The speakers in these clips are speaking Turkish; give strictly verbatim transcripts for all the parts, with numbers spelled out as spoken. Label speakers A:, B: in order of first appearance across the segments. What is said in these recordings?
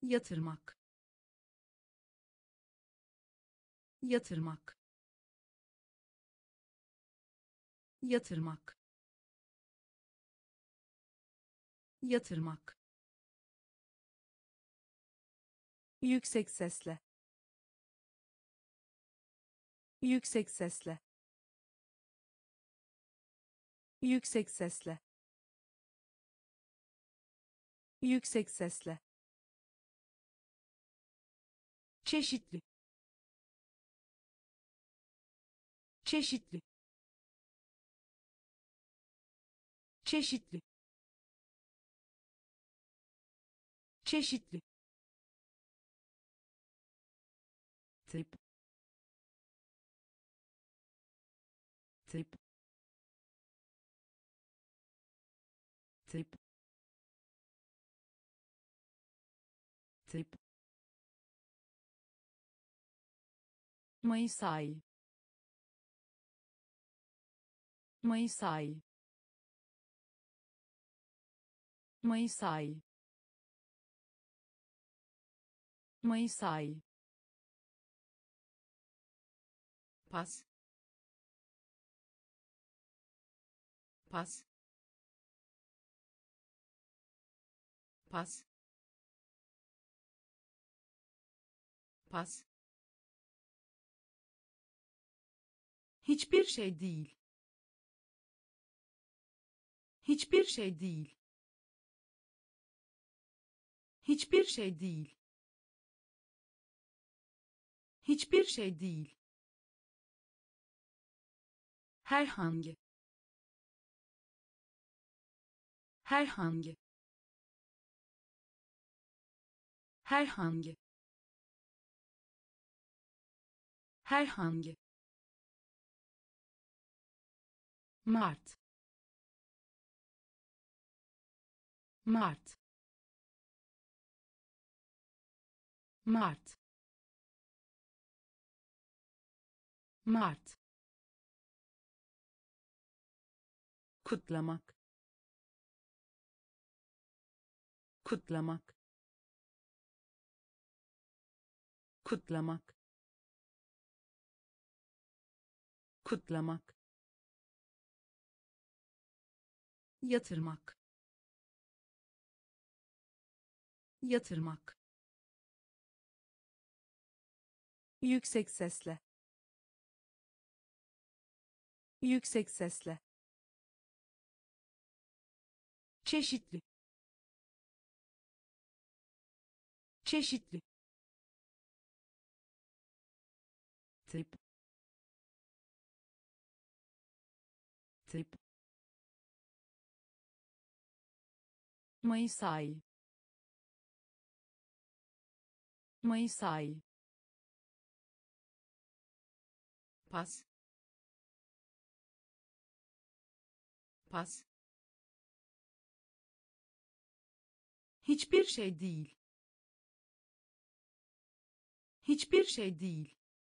A: yatırmak, yatırmak, yatırmak, yatırmak,
B: yüksek sesle, yüksek sesle, yüksek sesle, yüksek sesle,
A: çeşitli, çeşitli, çeşitli, çeşitli, tip, tip, tip, tip,
B: Mayıs ayı, Mayıs ayı, Mayıs ayı, Mayıs ayı,
A: pas, pas, pas, pas, hiçbir şey değil, hiçbir şey değil, hiçbir şey değil, hiçbir şey değil, herhangi, herhangi, herhangi, herhangi, Mart, Mart, Mart, Mart, kutlamak, kutlamak, kutlamak, kutlamak, yatırmak, yatırmak,
B: yüksek sesle, yüksek sesle,
A: çeşitli, çeşitli, tip, tip,
B: Mayıs ayı, Mayıs ayı,
A: pas, pas, hiçbir şey değil, hiçbir şey değil,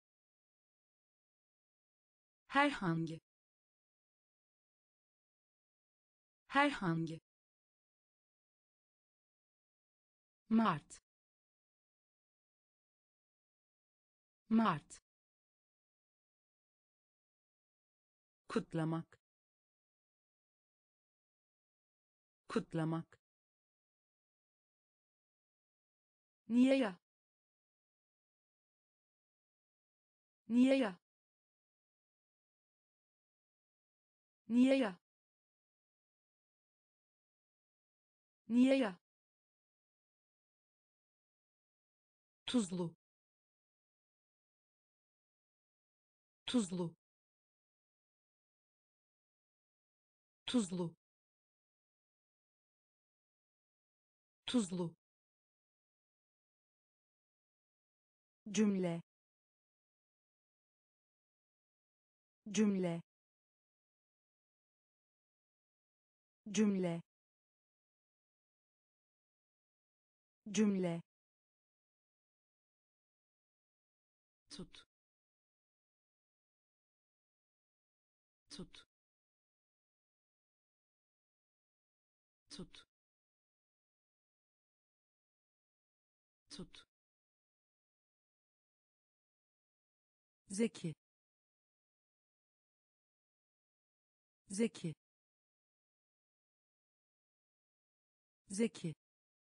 A: herhangi, herhangi, Mart, Mart, kutlamak, kutlamak, niye ya, niye ya, niye ya, niye ya,
B: tuzlu, tuzlu, tuzlu, tuzlu, cümle, cümle, cümle, cümle,
A: tut, tut, tut, tut,
B: zeki, zeki, zeki,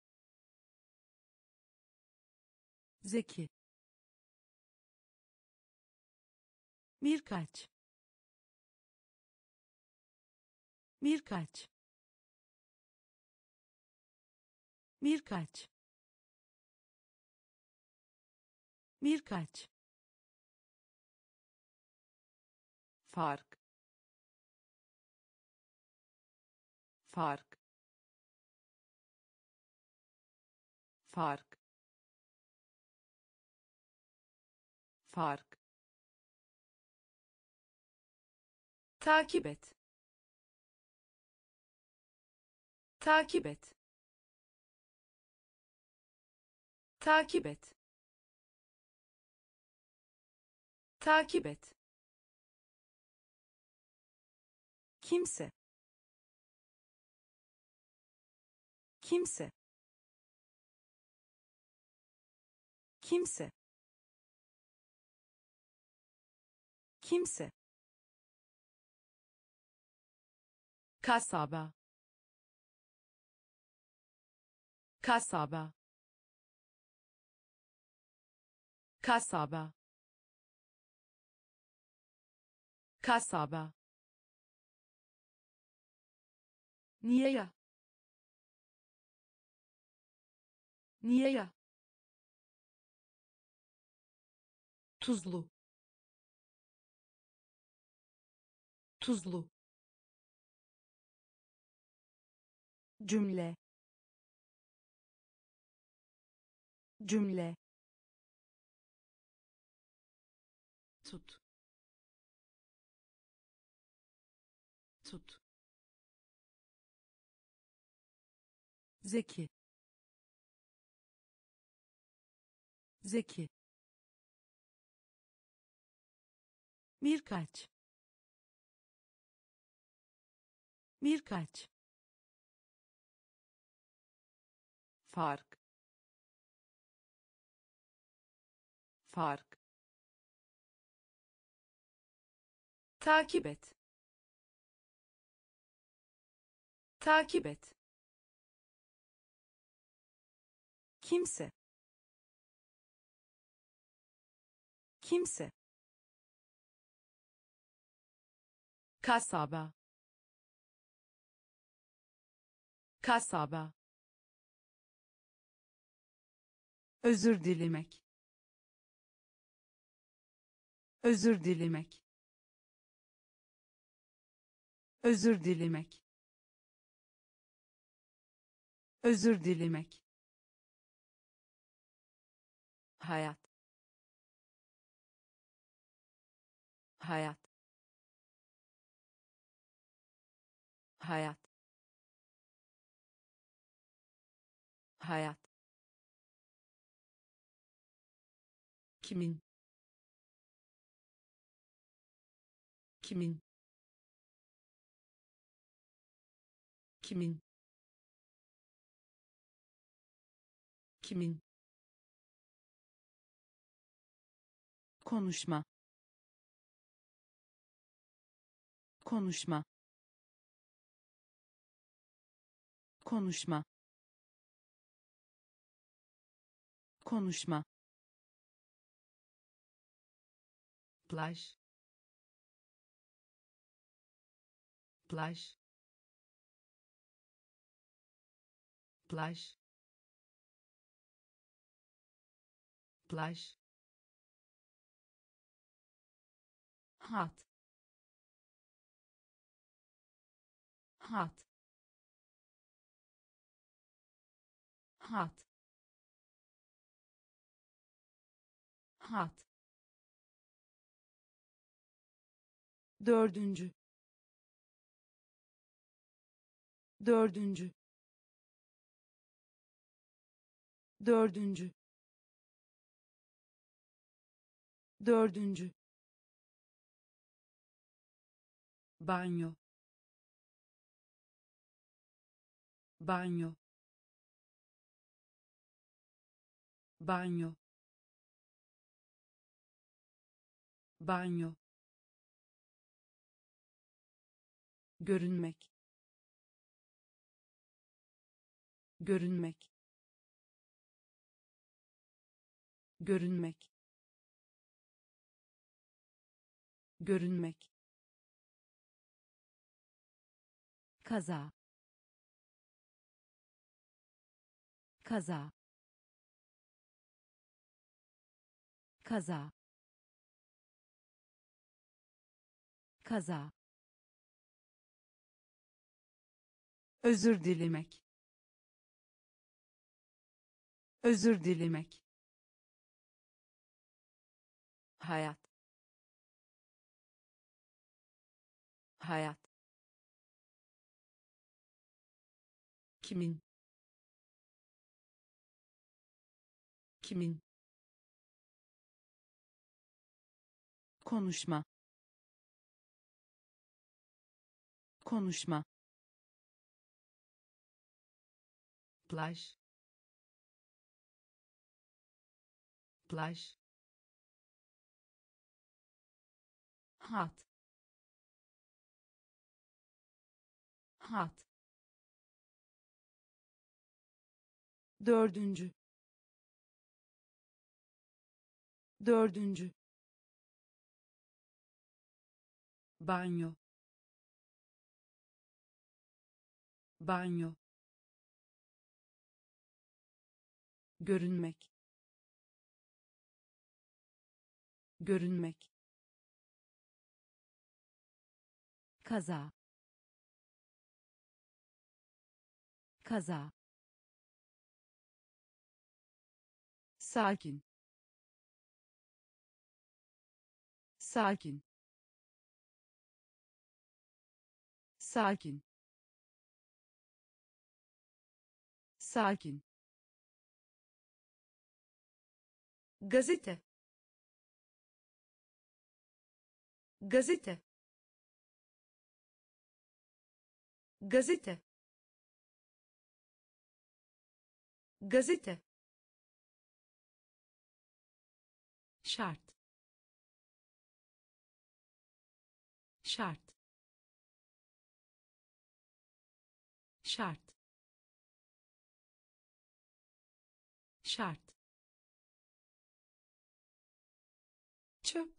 B: zeki, birkaç, birkaç, birkaç, birkaç, fark, fark, fark, fark, takip et, takip et, takip et, takip et, kimse, kimse, kimse, kimse, kasaba, kasaba, kasaba, kasaba, niye ya, niye ya, tuzlu, tuzlu, cümle, cümle,
A: tut, tut,
B: zeki, zeki, birkaç, birkaç,
A: fark, fark, takip et, takip et,
B: kimse, kimse,
A: kasaba, kasaba,
B: özür dilemek, özür dilemek, özür dilemek, özür dilemek,
A: hayat, hayat, hayat, hayat,
B: kimin, kimin, kimin, kimin, konuşma, konuşma, konuşma, konuşma,
A: plaj, plaj, plaj, plaj,
B: hat, hat, hat, hat, dördüncü, dördüncü, dördüncü, dördüncü,
A: banyo, banyo, banyo, banyo, görünmek, görünmek, görünmek, görünmek,
B: kaza, kaza, kaza, kaza, özür dilemek, özür dilemek, hayat, hayat, kimin, kimin, konuşma, konuşma,
A: plaj, plaj, hat, hat,
B: dördüncü, dördüncü,
A: banyo, banyo, görünmek, görünmek,
B: kaza, kaza, sakin, sakin, sakin, sakin,
A: gazete, gazete, gazete, gazete, şart, şart, şart, şart, çöp,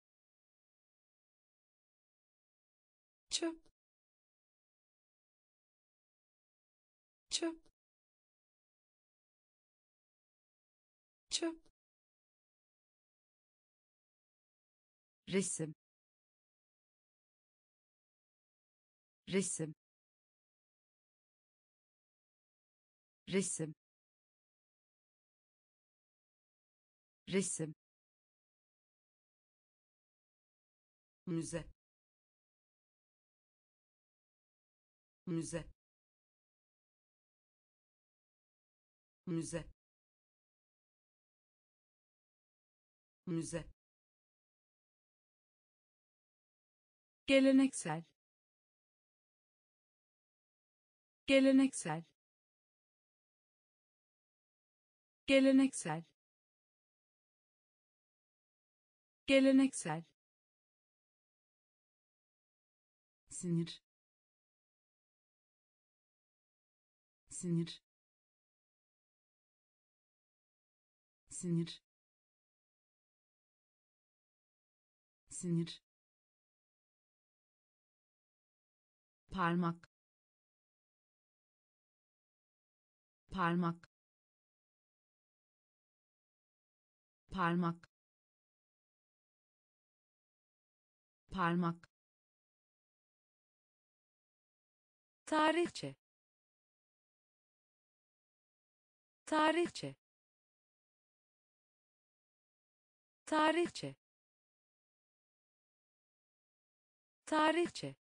A: çöp, çöp, çöp,
B: resim, resim, resim, resim,
A: müze, müze, müze, müze,
B: geleneksel, geleneksel, geleneksel, geleneksel,
A: sinir, sinir, sinir, sinir, parmak, parmak, parmak, parmak,
B: tarihçe, tarihçe, tarihçe, tarihçe,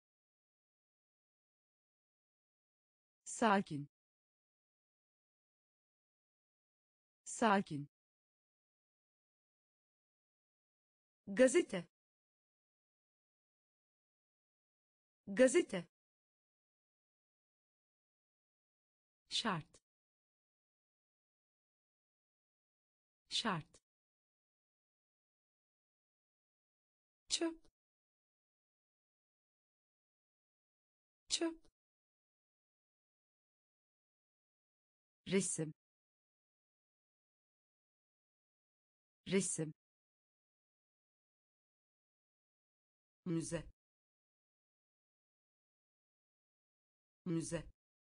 B: sakin, sakin,
A: gazete, gazete, şart, şart, çöp, çöp,
B: resim, resim, müze, müze,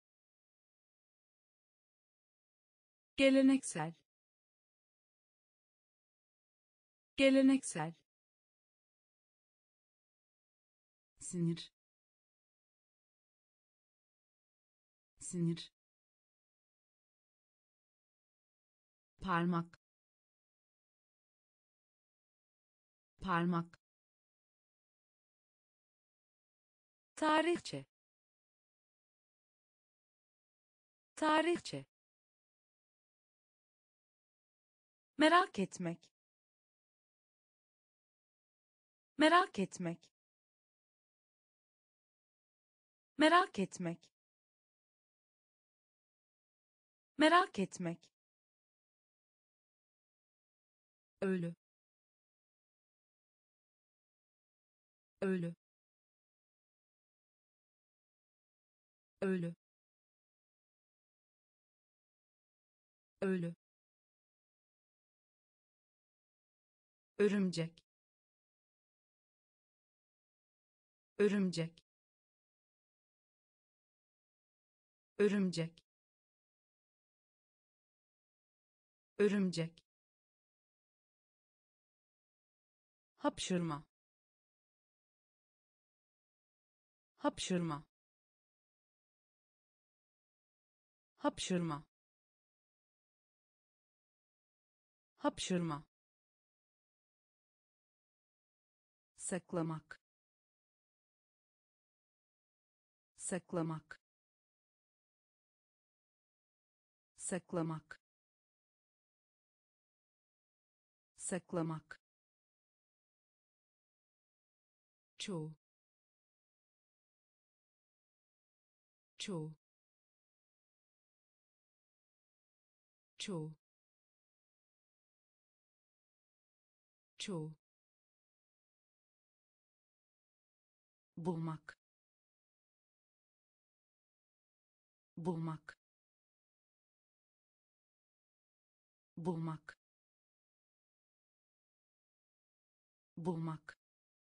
B: geleneksel, geleneksel, sinir, sinir, parmak, parmak, tarihçe, tarihçe, merak etmek, merak etmek, merak etmek, merak etmek,
A: ölü, ölü, ölü, ölü, örümcek, örümcek, örümcek, örümcek,
B: hapşırma, hapşırma, hapşırma, hapşırma, saklamak, saklamak, saklamak, saklamak,
A: çoğu, çoğu, çoğu, çoğu,
B: bulmak, bulmak, bulmak, bulmak,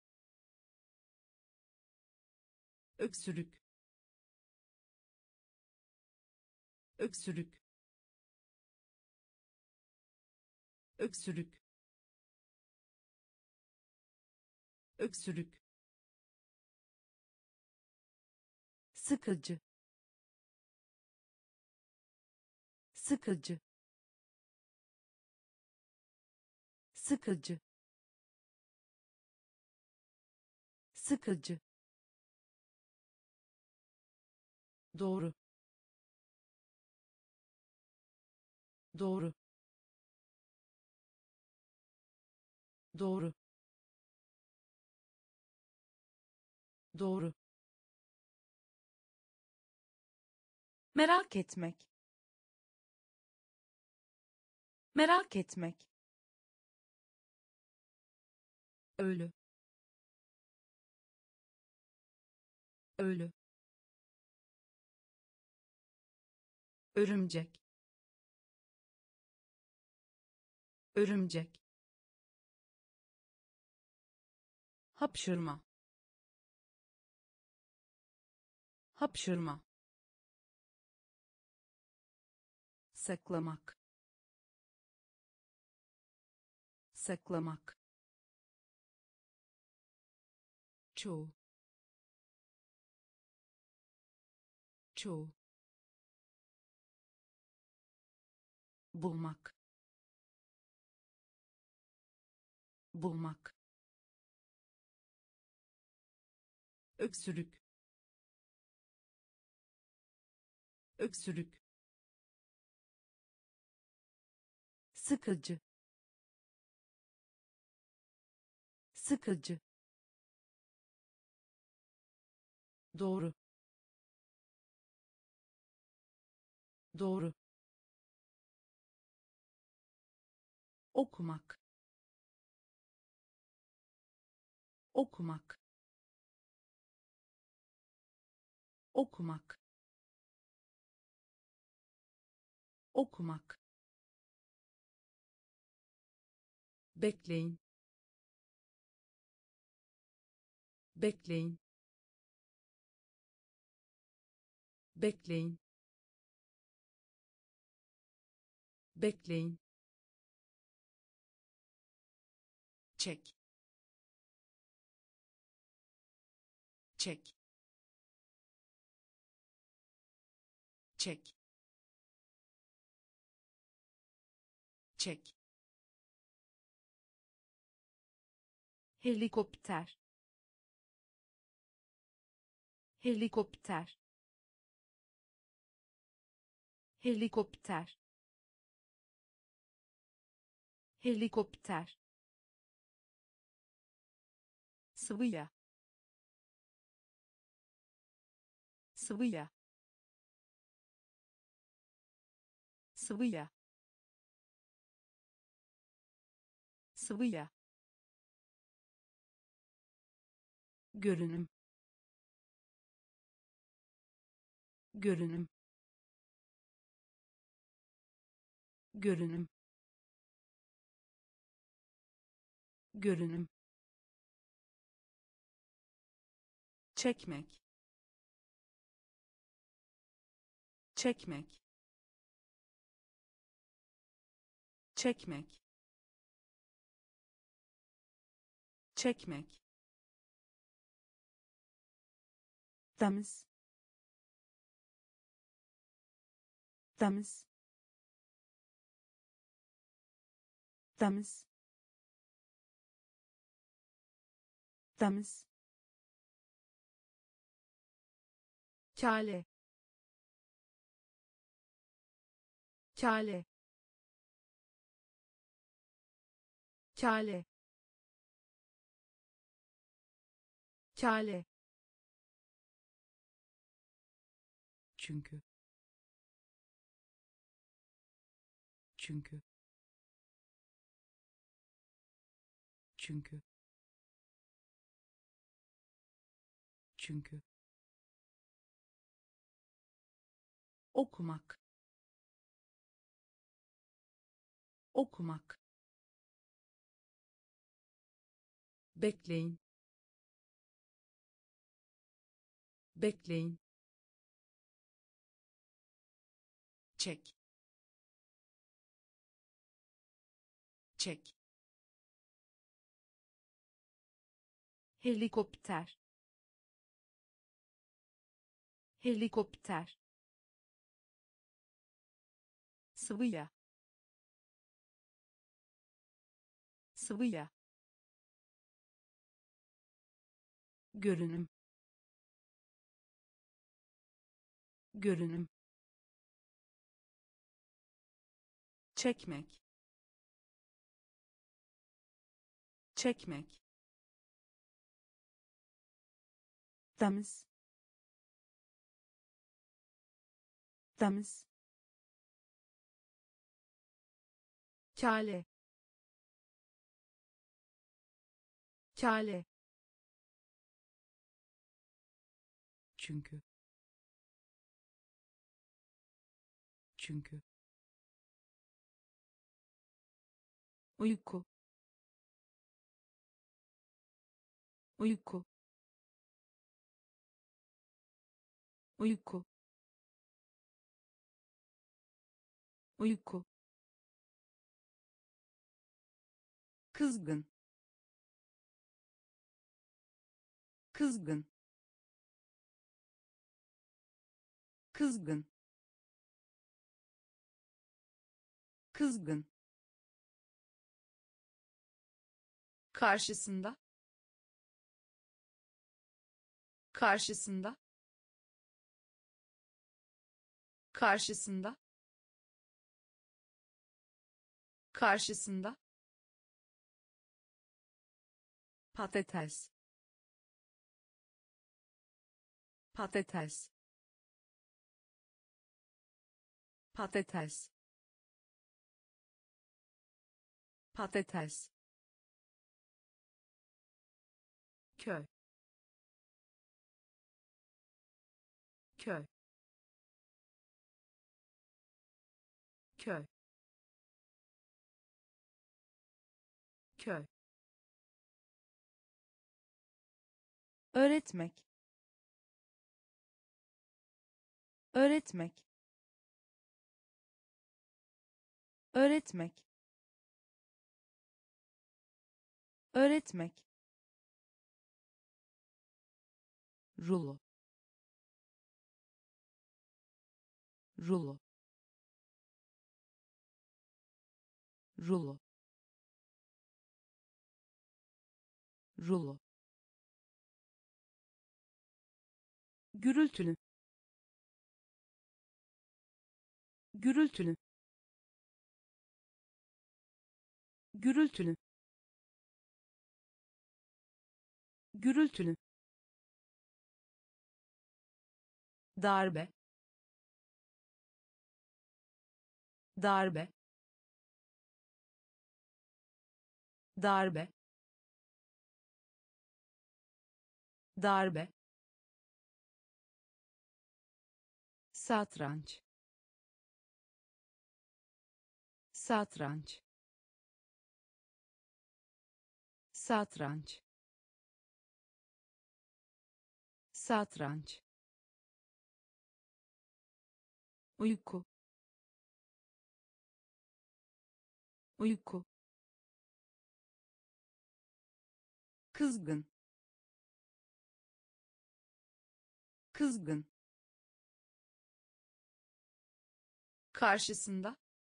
A: öksürük, öksürük, öksürük, öksürük,
B: sıkıcı, sıkıcı, sıkıcı, sıkıcı,
A: doğru, doğru, doğru, doğru,
B: merak etmek, merak etmek,
A: ölü, ölü, örümcek, örümcek,
B: hapşırma, hapşırma, saklamak, saklamak,
A: çoğu, çoğu,
B: bulmak, bulmak,
A: öksürük, öksürük,
B: sıkıcı, sıkıcı,
A: doğru, doğru,
B: okumak, okumak, okumak, okumak, bekleyin, bekleyin, bekleyin, bekleyin, çek, çek, çek, çek, helikopter, helikopter, helikopter, helikopter, sıvıya, sıvıya, sıvıya, sıvıya, görünüm, görünüm, görünüm, görünüm, çekmek, çekmek, çekmek, çekmek, temiz, temiz, temiz, temiz, kale, kale, kale, kale, çünkü, çünkü, çünkü, çünkü, okumak, okumak, bekleyin, bekleyin, çek, çek, helikopter, helikopter, sıvıya, sıvıya, görünüm, görünüm, çekmek, çekmek, temiz, temiz, kale, kale, çünkü, çünkü, uyku, uyku, uyku, uyku, kızgın, kızgın, kızgın, kızgın, karşısında, karşısında, karşısında, karşısında, patates, patates, patates, patates,
A: köy, köy, köy, köy,
B: öğretmek, öğretmek, öğretmek, öğretmek,
A: rulo, rulo, rulo, rulo, gürültülü, gürültülü, gürültülü, gürültülü, darbe, darbe, darbe, darbe, satranç, satranç, satranç, satranç, uyku, uyku, kızgın, kızgın,
B: karşısında,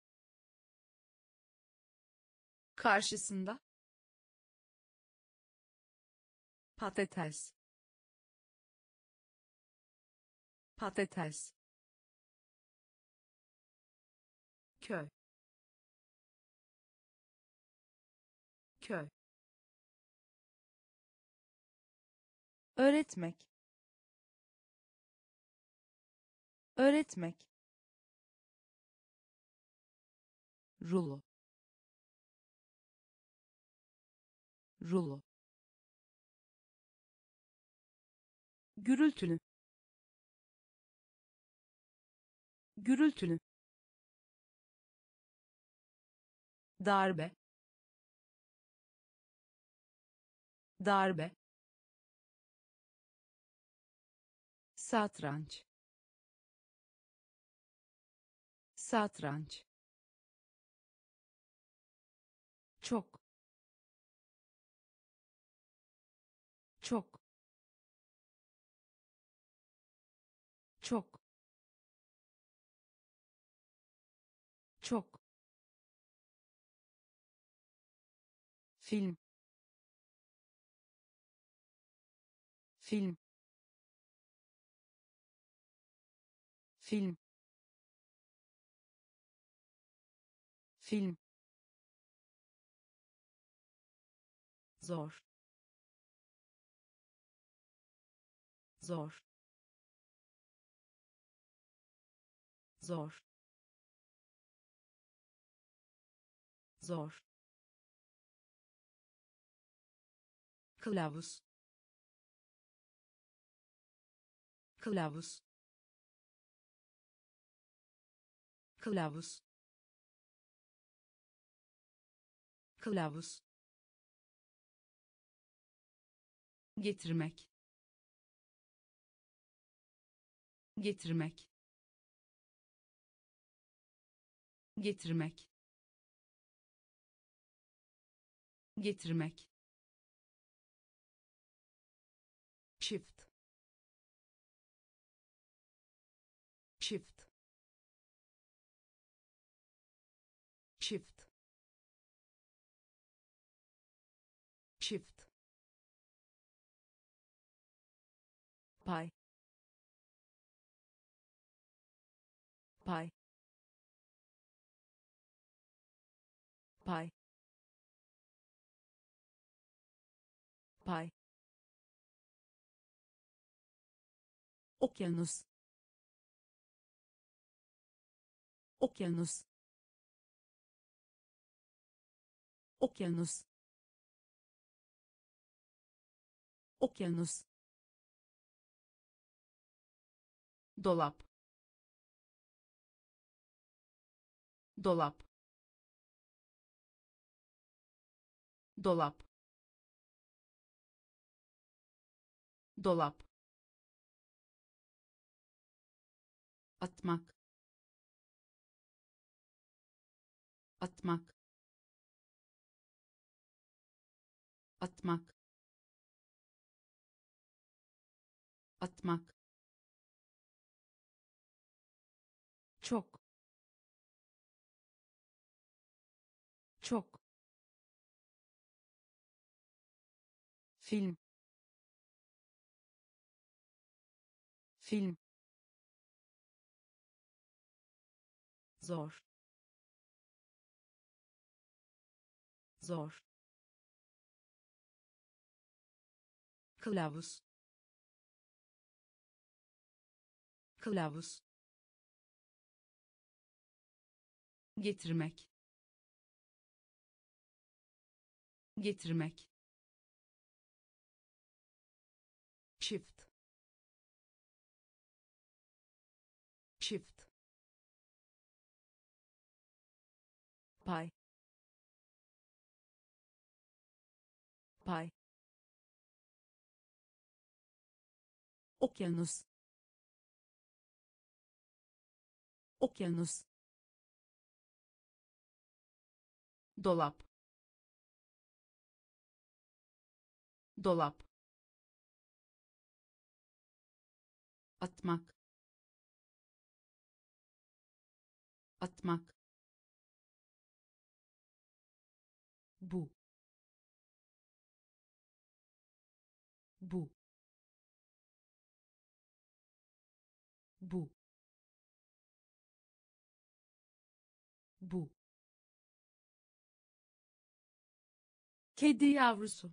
B: karşısında, patates, patates,
A: köy, köy,
B: öğretmek, öğretmek,
A: rulo, rulo, gürültülü, gürültülü, darbe, darbe, satranç, satranç, çok, çok, çok, çok, film, film, film, film, zor, zor, zor, zor, kılavuz, kılavuz, kılavuz, kılavuz, getirmek, getirmek, getirmek, getirmek, çift, çift, çift, çift, pay, pay, pay, pay, okyanus, okyanus, okyanus, okyanus,
B: dolap, dolap, dolap, dolap, atmak, atmak, atmak, atmak, çok, çok, film, film, zor, zor, kılavuz, kılavuz, getirmek, getirmek, çift, çift,
A: pay, pay, okyanus, okyanus,
B: dolap, dolap, atmak, atmak,
A: bu, bu, bu, bu,
B: kedi yavrusu,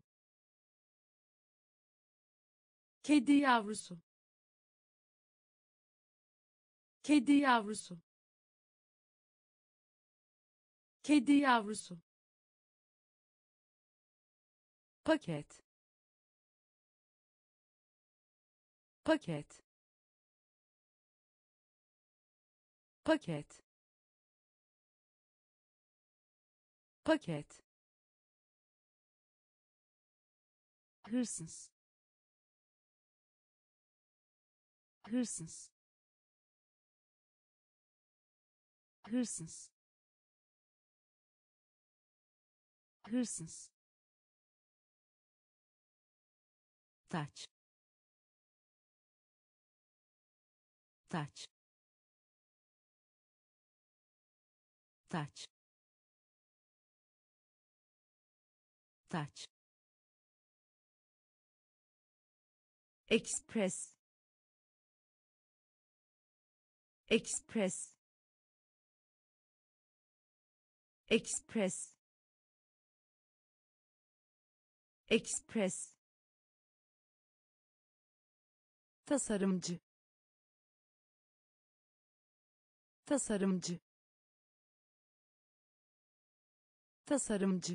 B: kedi yavrusu, kedi yavrusu, kedi yavrusu,
A: paket, paket, paket, paket,
B: hırsız, hırsız, hırsız, hırsız,
A: taç, taç, taç, taç,
B: ekspres, ekspres, ekspres, ekspres,
A: tasarımcı, tasarımcı, tasarımcı,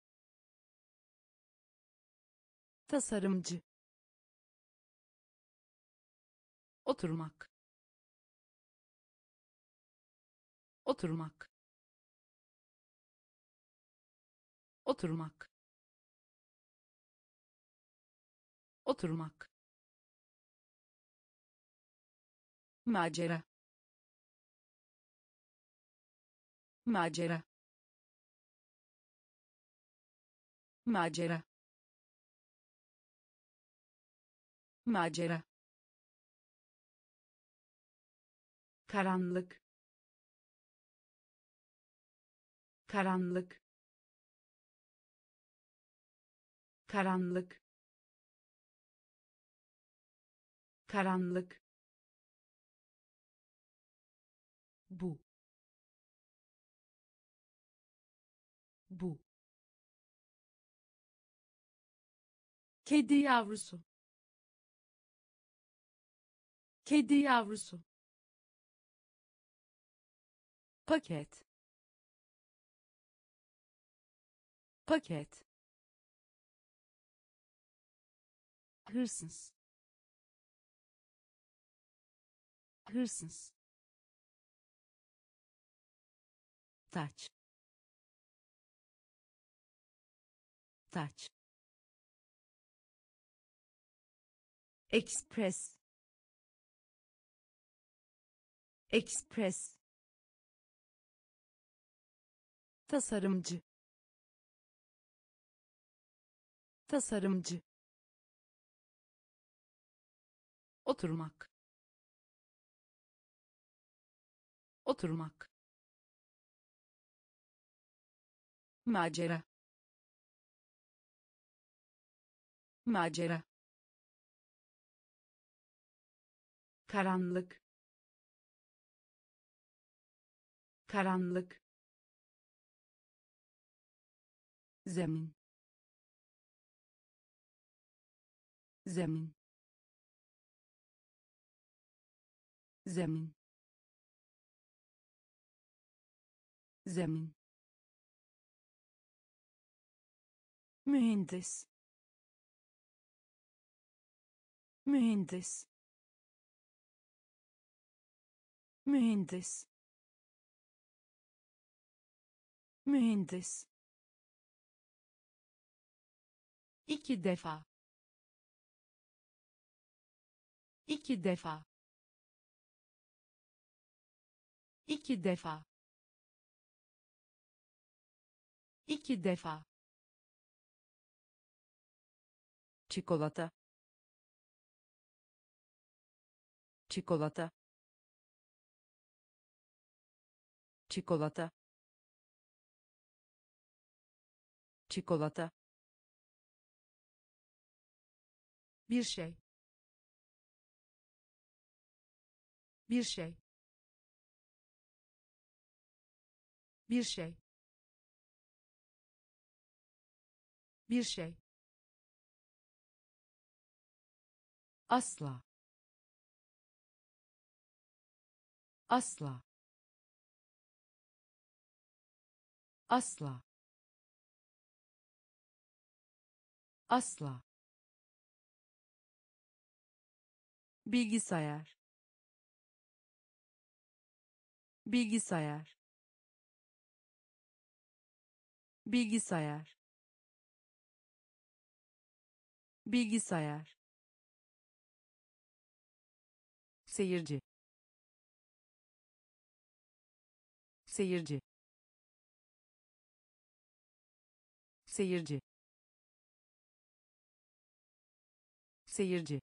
A: tasarımcı,
B: oturmak, oturmak, oturmak, oturmak,
A: macera, macera, macera, macera,
B: karanlık, karanlık, karanlık, karanlık,
A: bu, bu,
B: kedi yavrusu, kedi yavrusu,
A: paket,
B: paket, hırsız, hırsız, taç, taç, Express, Express, tasarımcı, tasarımcı, oturmak, oturmak,
A: macera, macera,
B: karanlık, karanlık,
A: zemin, zemin, zemin, zemin, mühendis, mühendis, mühendis, mühendis,
B: iki defa, iki defa, iki defa, iki defa,
A: çikolata, çikolata, çikolata, çikolata,
B: bir şey, bir şey, bir şey, bir şey, asla, asla, asla, asla,
A: bilgisayar, bilgisayar, bilgisayar, bilgisayar, seyirci, seyirci, seyirci, seyirci,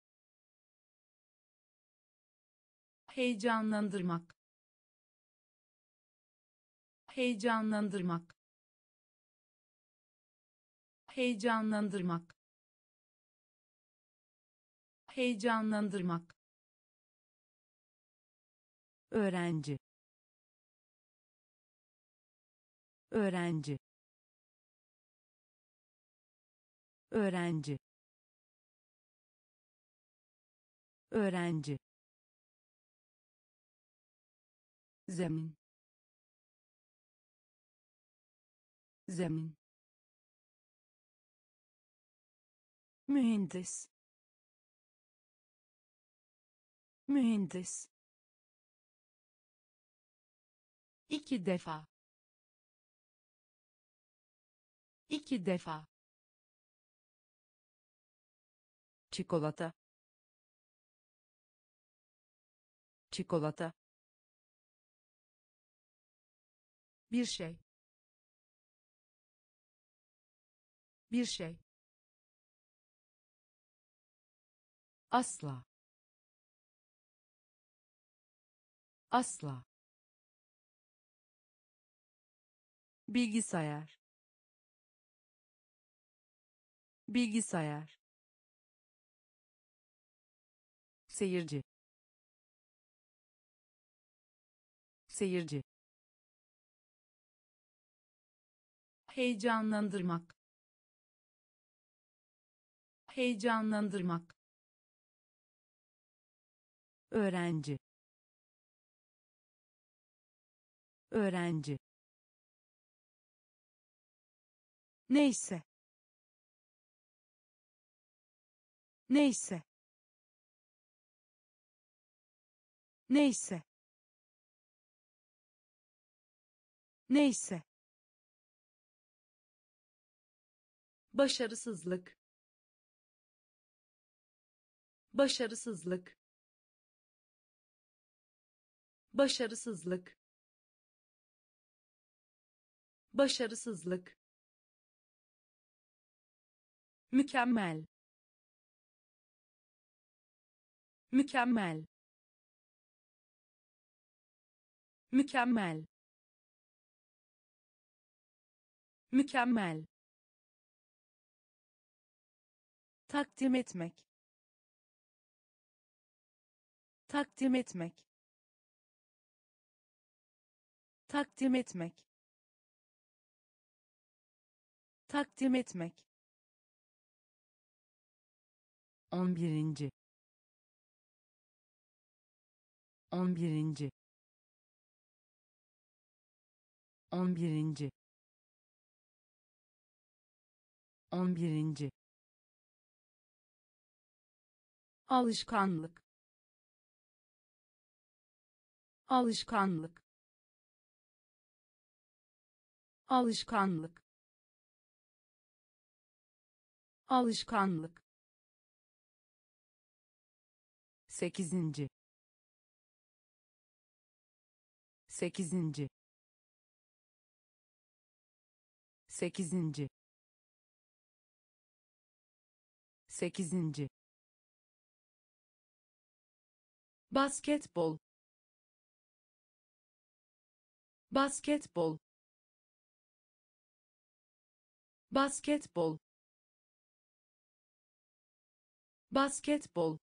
B: heyecanlandırmak, heyecanlandırmak, heyecanlandırmak, heyecanlandırmak,
A: öğrenci, öğrenci, öğrenci, öğrenci, zemin, zemin, mühendis, mühendis,
B: iki defa, iki defa,
A: çikolata, çikolata,
B: bir şey, bir şey, asla, asla,
A: bilgisayar, bilgisayar, seyirci, seyirci,
B: heyecanlandırmak, heyecanlandırmak,
A: öğrenci, öğrenci, neyse, neyse, neyse, neyse,
B: başarısızlık, başarısızlık, başarısızlık, başarısızlık,
A: mükemmel, mükemmel, mükemmel, mükemmel, takdim etmek, takdim etmek, takdim etmek, takdim etmek, on birinci, on birinci, on birinci, on birinci,
B: alışkanlık, alışkanlık, alışkanlık, alışkanlık,
A: sekizinci, sekizinci, sekizinci, sekizinci,
B: basketbol, basketbol, basketbol, basketbol,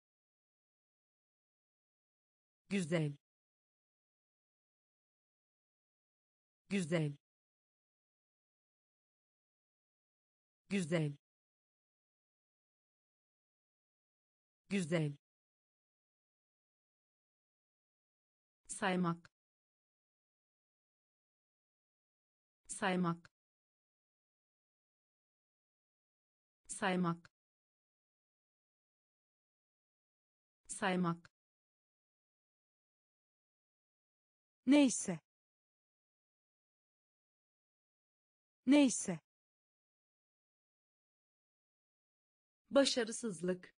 B: güzel, güzel, güzel, güzel, saymak, saymak, saymak, saymak,
A: neyse, neyse,
B: başarısızlık,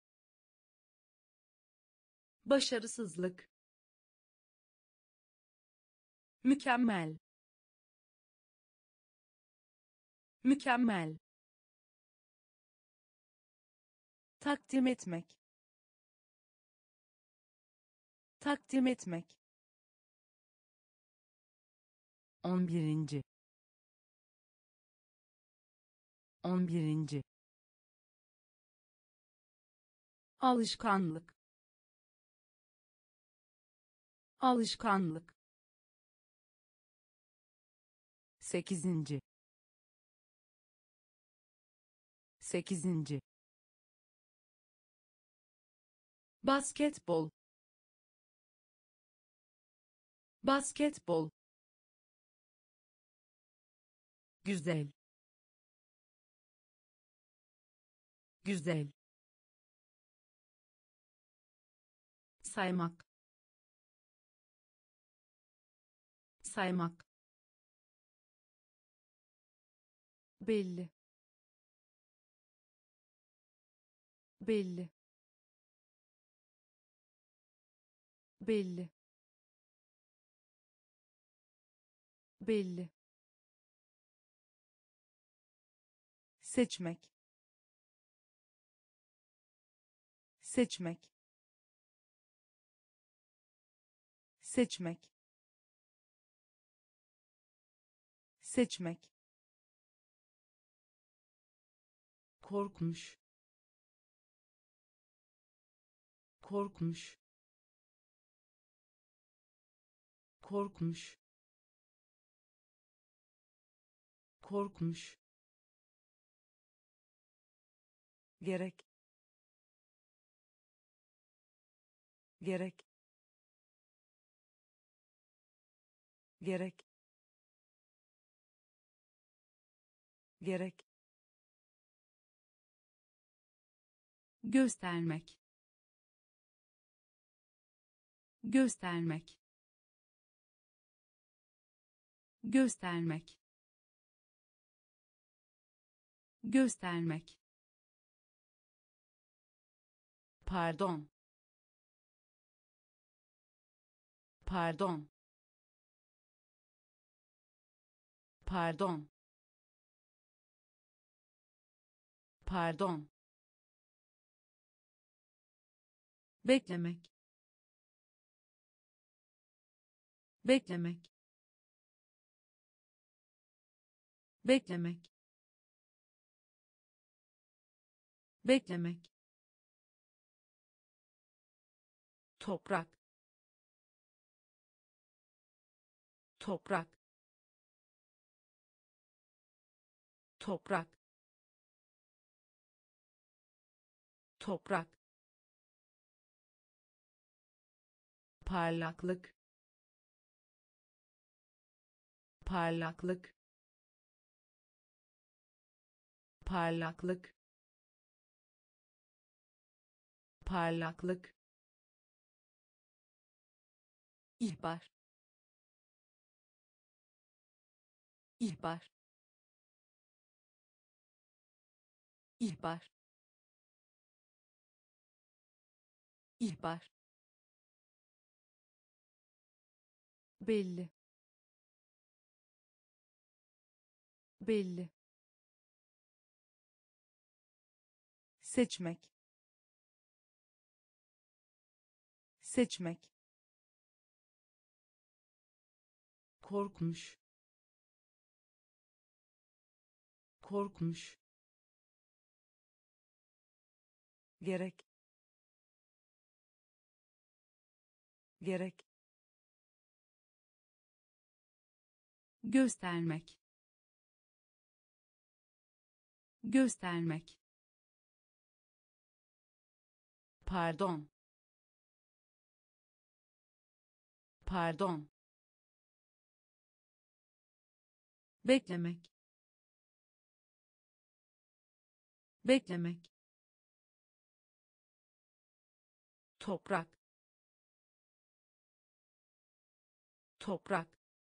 B: başarısızlık,
A: mükemmel, mükemmel, takdim etmek, takdim etmek, on birinci, on birinci,
B: alışkanlık, alışkanlık,
A: sekizinci, sekizinci,
B: basketbol, basketbol, güzel, güzel, saymak, saymak,
A: belli, belli, belli, belli, seçmek, seçmek, seçmek, seçmek,
B: korkmuş, korkmuş, korkmuş, korkmuş,
A: gerek, gerek, gerek, gerek,
B: göstermek, göstermek, göstermek, göstermek, pardon, pardon, pardon, pardon, beklemek, beklemek, beklemek, beklemek, toprak, toprak, toprak, toprak, parlaklık, parlaklık, parlaklık, parlaklık, ihbar, ihbar, ihbar, ihbar,
A: belli, belli, seçmek, seçmek,
B: korkmuş, korkmuş,
A: gerek, gerek,
B: göstermek, göstermek, pardon, pardon, beklemek, beklemek, toprak, toprak,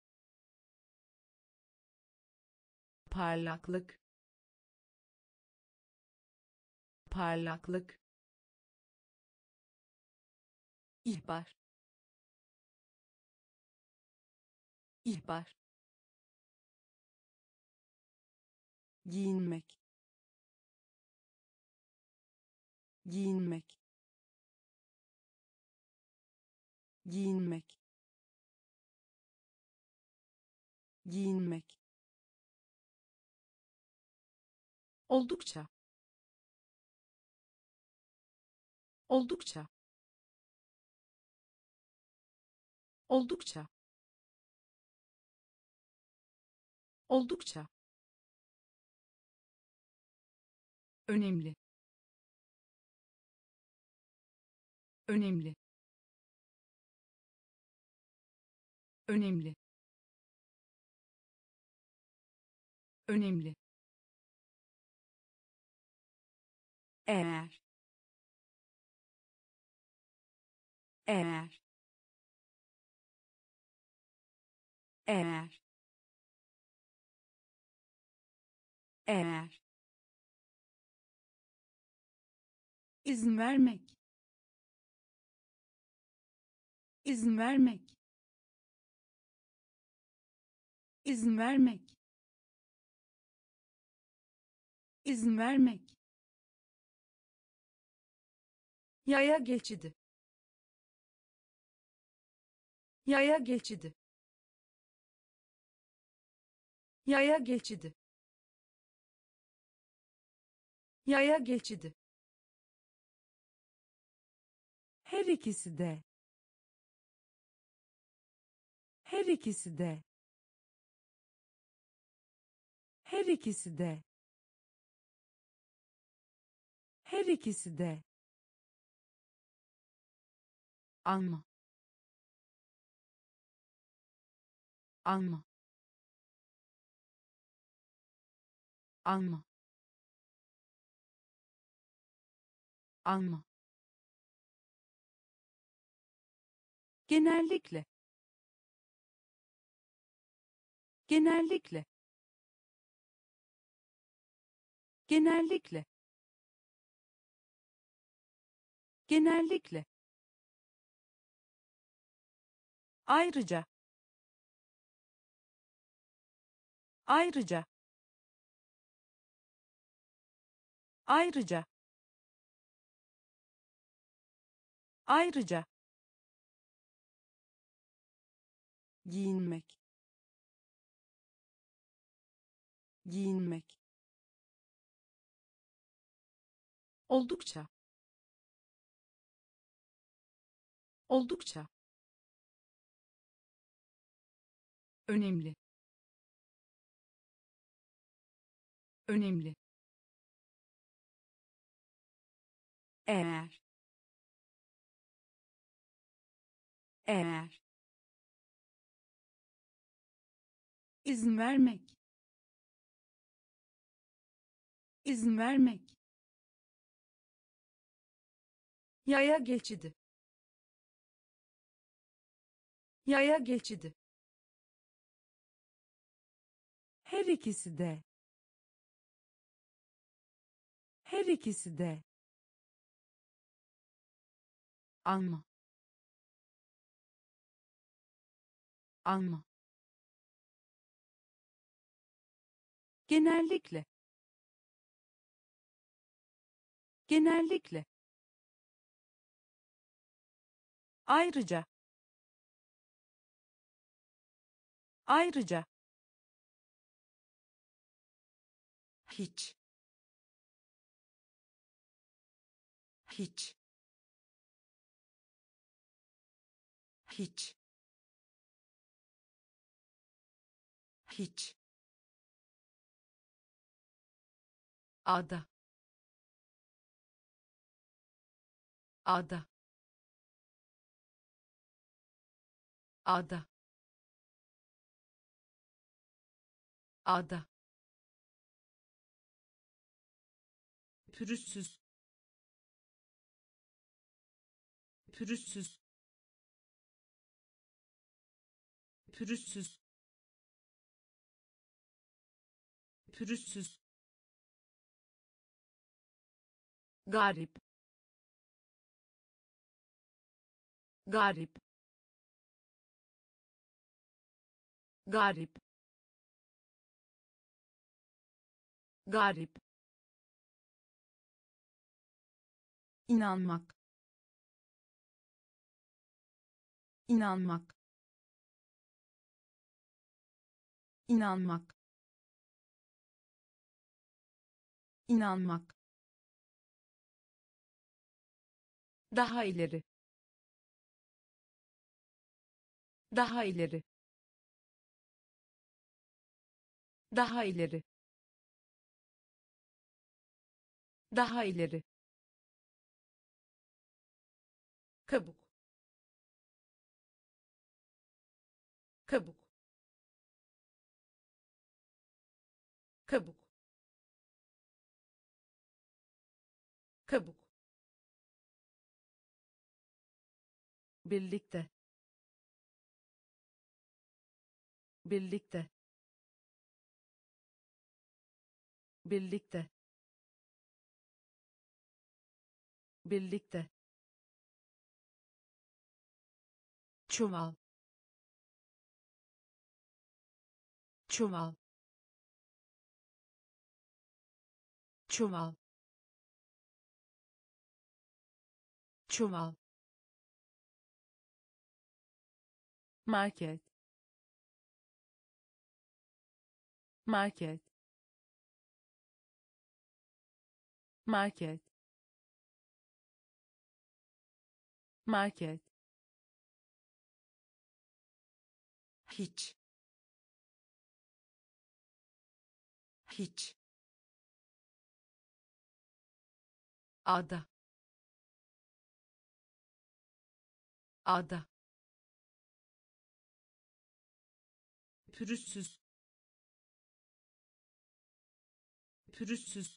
B: parlaklık, parlaklık, ihbar, ihbar,
A: giyinmek, giyinmek, giyinmek, giyinmek,
B: oldukça, oldukça, oldukça, oldukça, önemli, önemli, önemli, önemli,
A: eğer, eğer, eğer, eğer,
B: izin vermek, izin vermek, izin vermek, izin vermek, yaya geçidi, yaya geçidi, yaya geçidi, yaya geçidi,
A: her ikisi de, her ikisi de, her ikisi de, her ikisi de,
B: alma, alma, alma, alma,
A: genellikle, genellikle, genellikle, genellikle, ayrıca, ayrıca, ayrıca, ayrıca, giyinmek, giyinmek,
B: oldukça, oldukça, önemli, önemli,
A: eğer, eğer, izin vermek, izin vermek,
B: yaya geçidi, yaya geçidi,
A: her ikisi de, her ikisi de,
B: alma, alma,
A: genellikle, genellikle, ayrıca, ayrıca,
B: hiç, hiç, hiç, hiç, ada, ada, ada, ada, pürüzsüz, pürüzsüz, pürüzsüz, pürüzsüz,
A: garip, garip, garip, garip, inanmak, inanmak, inanmak, inanmak, daha ileri, daha ileri, daha ileri, daha ileri,
B: kabuk, kabuk, kabuk, kabuk,
A: birlikte, birlikte, birlikte, birlikte,
B: çuval, çuval, çuval, çuval,
A: market, market, market, market,
B: hiç, hiç, ada, ada, pürüzsüz, pürüzsüz,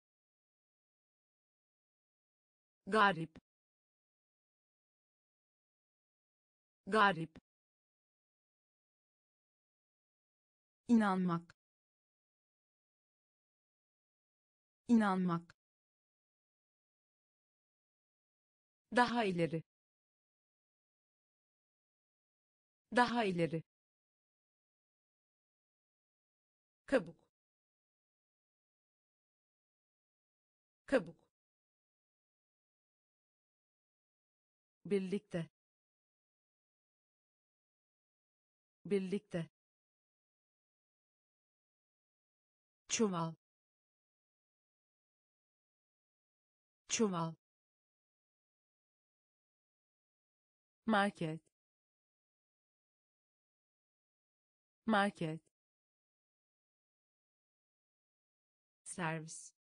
B: garip, garip, inanmak, inanmak, daha ileri, daha ileri, kabuk, kabuk,
A: birlikte, birlikte,
B: çuval, çuval,
A: market, market,
B: servis,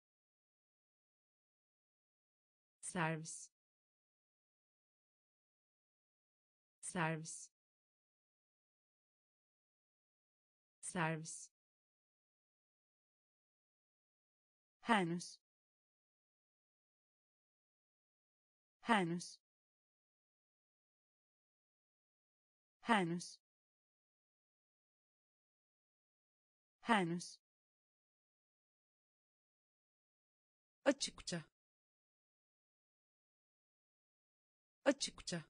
B: servis, servis, servis,
A: henüz, henüz, henüz, henüz,
B: açıkça, açıkça,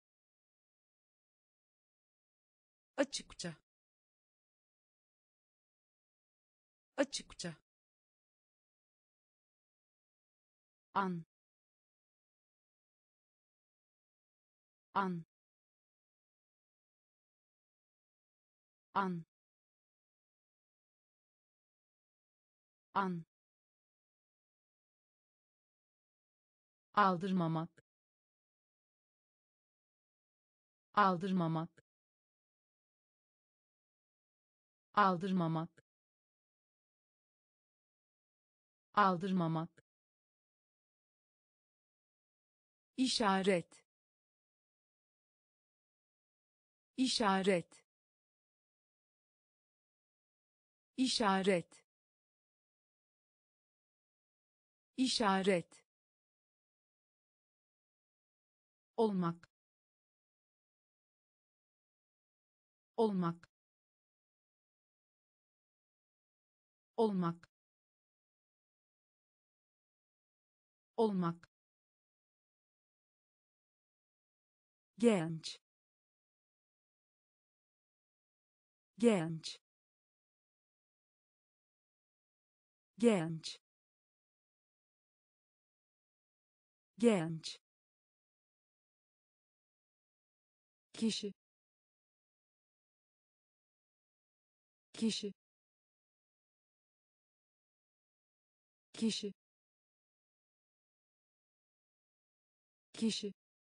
B: açıkça, açıkça, an, an, an, an,
A: aldırmamak, aldırmamak, aldırmamak, aldırmamak, işaret, işaret, işaret, işaret, olmak, olmak, olmak, olmak, genç, genç, genç, genç, kişi, kişi, kişi, kişi,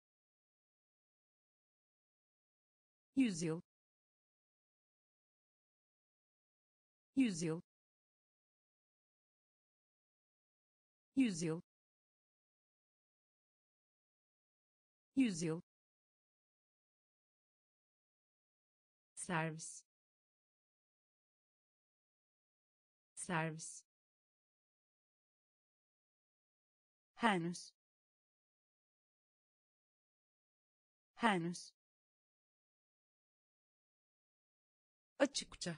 A: yüzyıl, yüzyıl, yüzyıl, yüzyıl,
B: servis, servis,
A: henüz, henüz,
B: açıkça,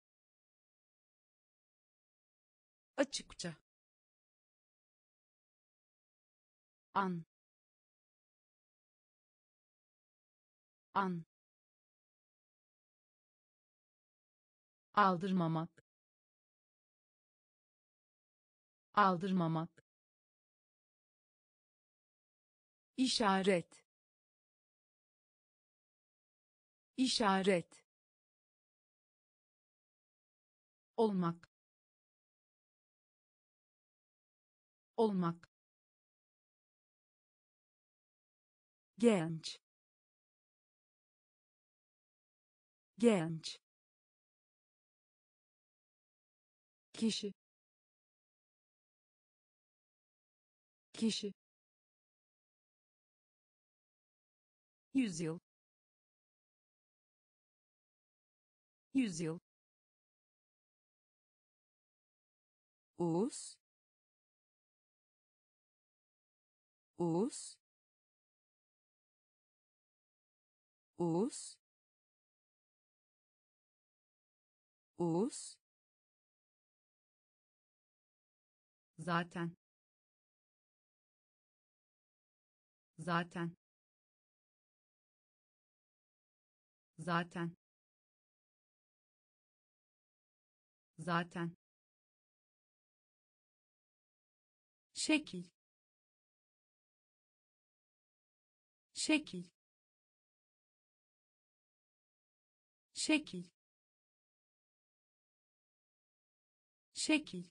B: açıkça, an, an,
A: aldırmamak, aldırmamak, işaret, işaret, olmak, olmak, genç, genç, kişi, kişi,
B: yüzyıl, yüzyıl,
A: Uğuz, Uğuz, Uğuz, Uğuz.
B: Zaten. Zaten. Zaten. Zaten. Şekil. Şekil. Şekil. Şekil.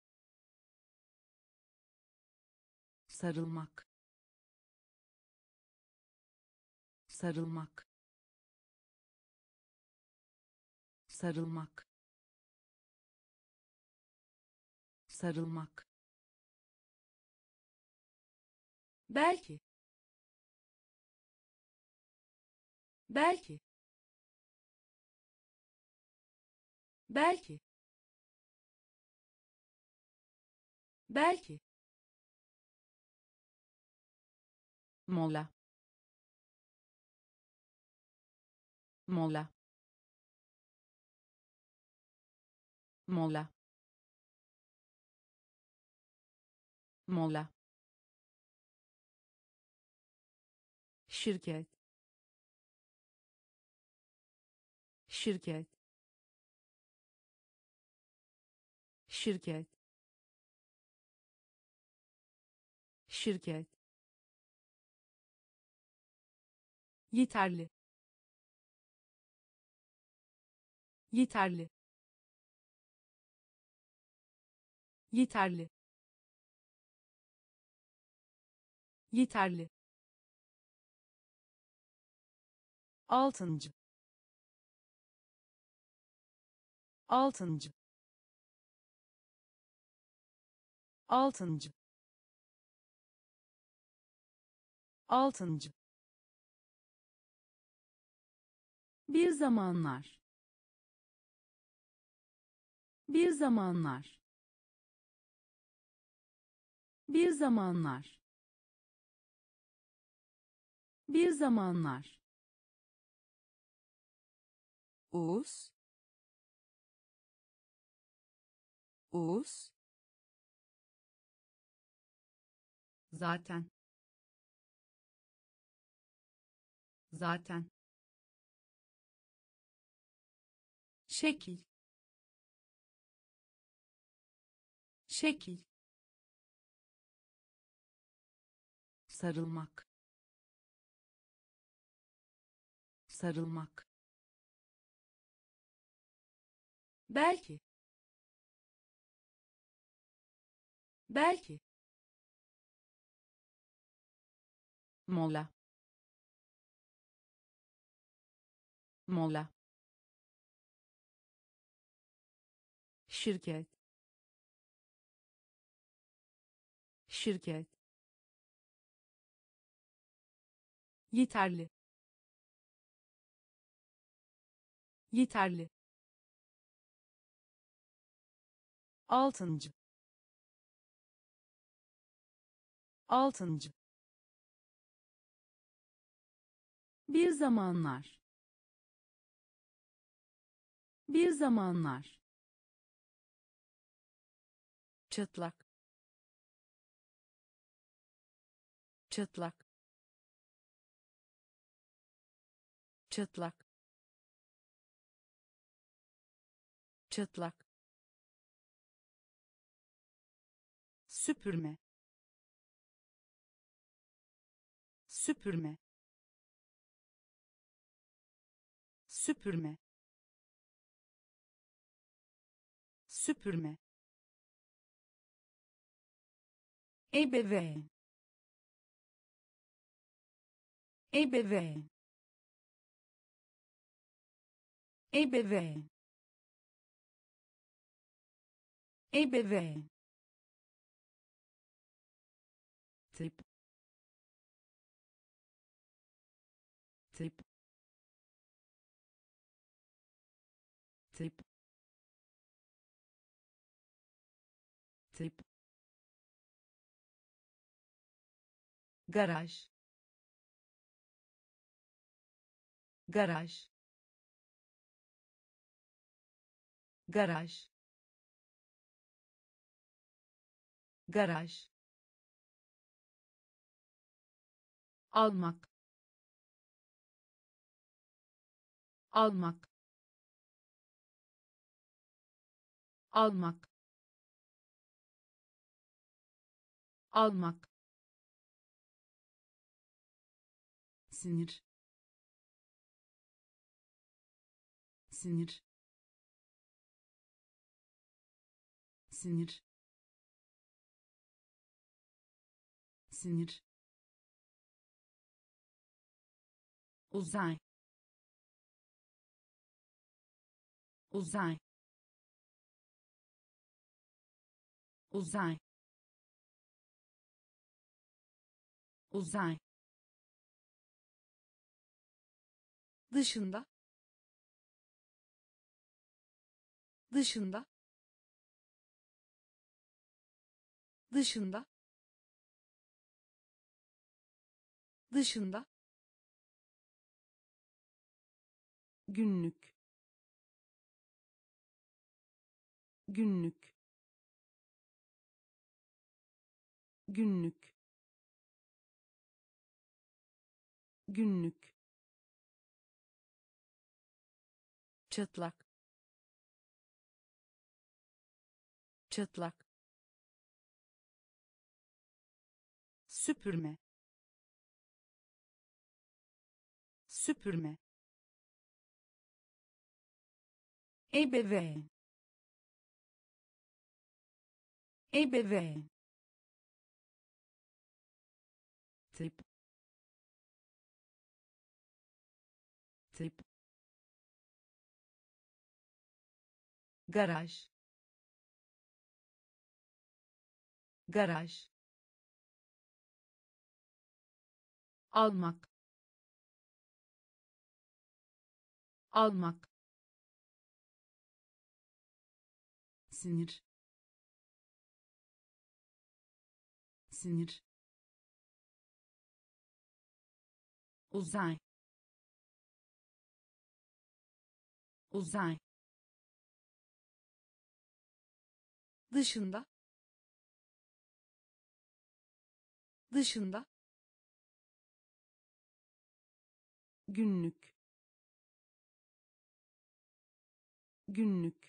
B: Sarılmak. Sarılmak. Sarılmak. Sarılmak. Belki. Belki. Belki. Belki. Mola. Mola. Mola. Mola. Şirket. Şirket. Şirket. Şirket. Yeterli. Yeterli. Yeterli. Yeterli. Altıncı. Altıncı. Altıncı. Altıncı. Bir zamanlar. Bir zamanlar. Bir zamanlar. Bir zamanlar. Uğuz, Uğuz. Zaten. Zaten. Şekil. Şekil. Sarılmak. Sarılmak. Belki. Belki. Mola. Mola. Şirket. Şirket. Yeterli. Yeterli. Altıncı. Altıncı. Bir zamanlar. Bir zamanlar. Çıtlak. Çıtlak. Çıtlak. Çıtlak. Süpürme. Süpürme. Süpürme. Süpürme. Ebeveyn. Ebeveyn. Ebeveyn. Ebeveyn. Tip. Tip. Tip. tip, garaj, garaj, garaj, garaj, almak, almak, almak, almak, sinir, sinir, sinir, sinir, uzay, uzay, uzay, uzay, dışında, dışında, dışında, dışında, günlük, günlük, günlük, günlük, çıtlak, çıtlak, süpürme, süpürme, ebeveyn, ebeveyn, tip, tip, garaj, garaj, almak, almak, sinir, sinir, uzay, uzay, dışında, dışında, günlük, günlük,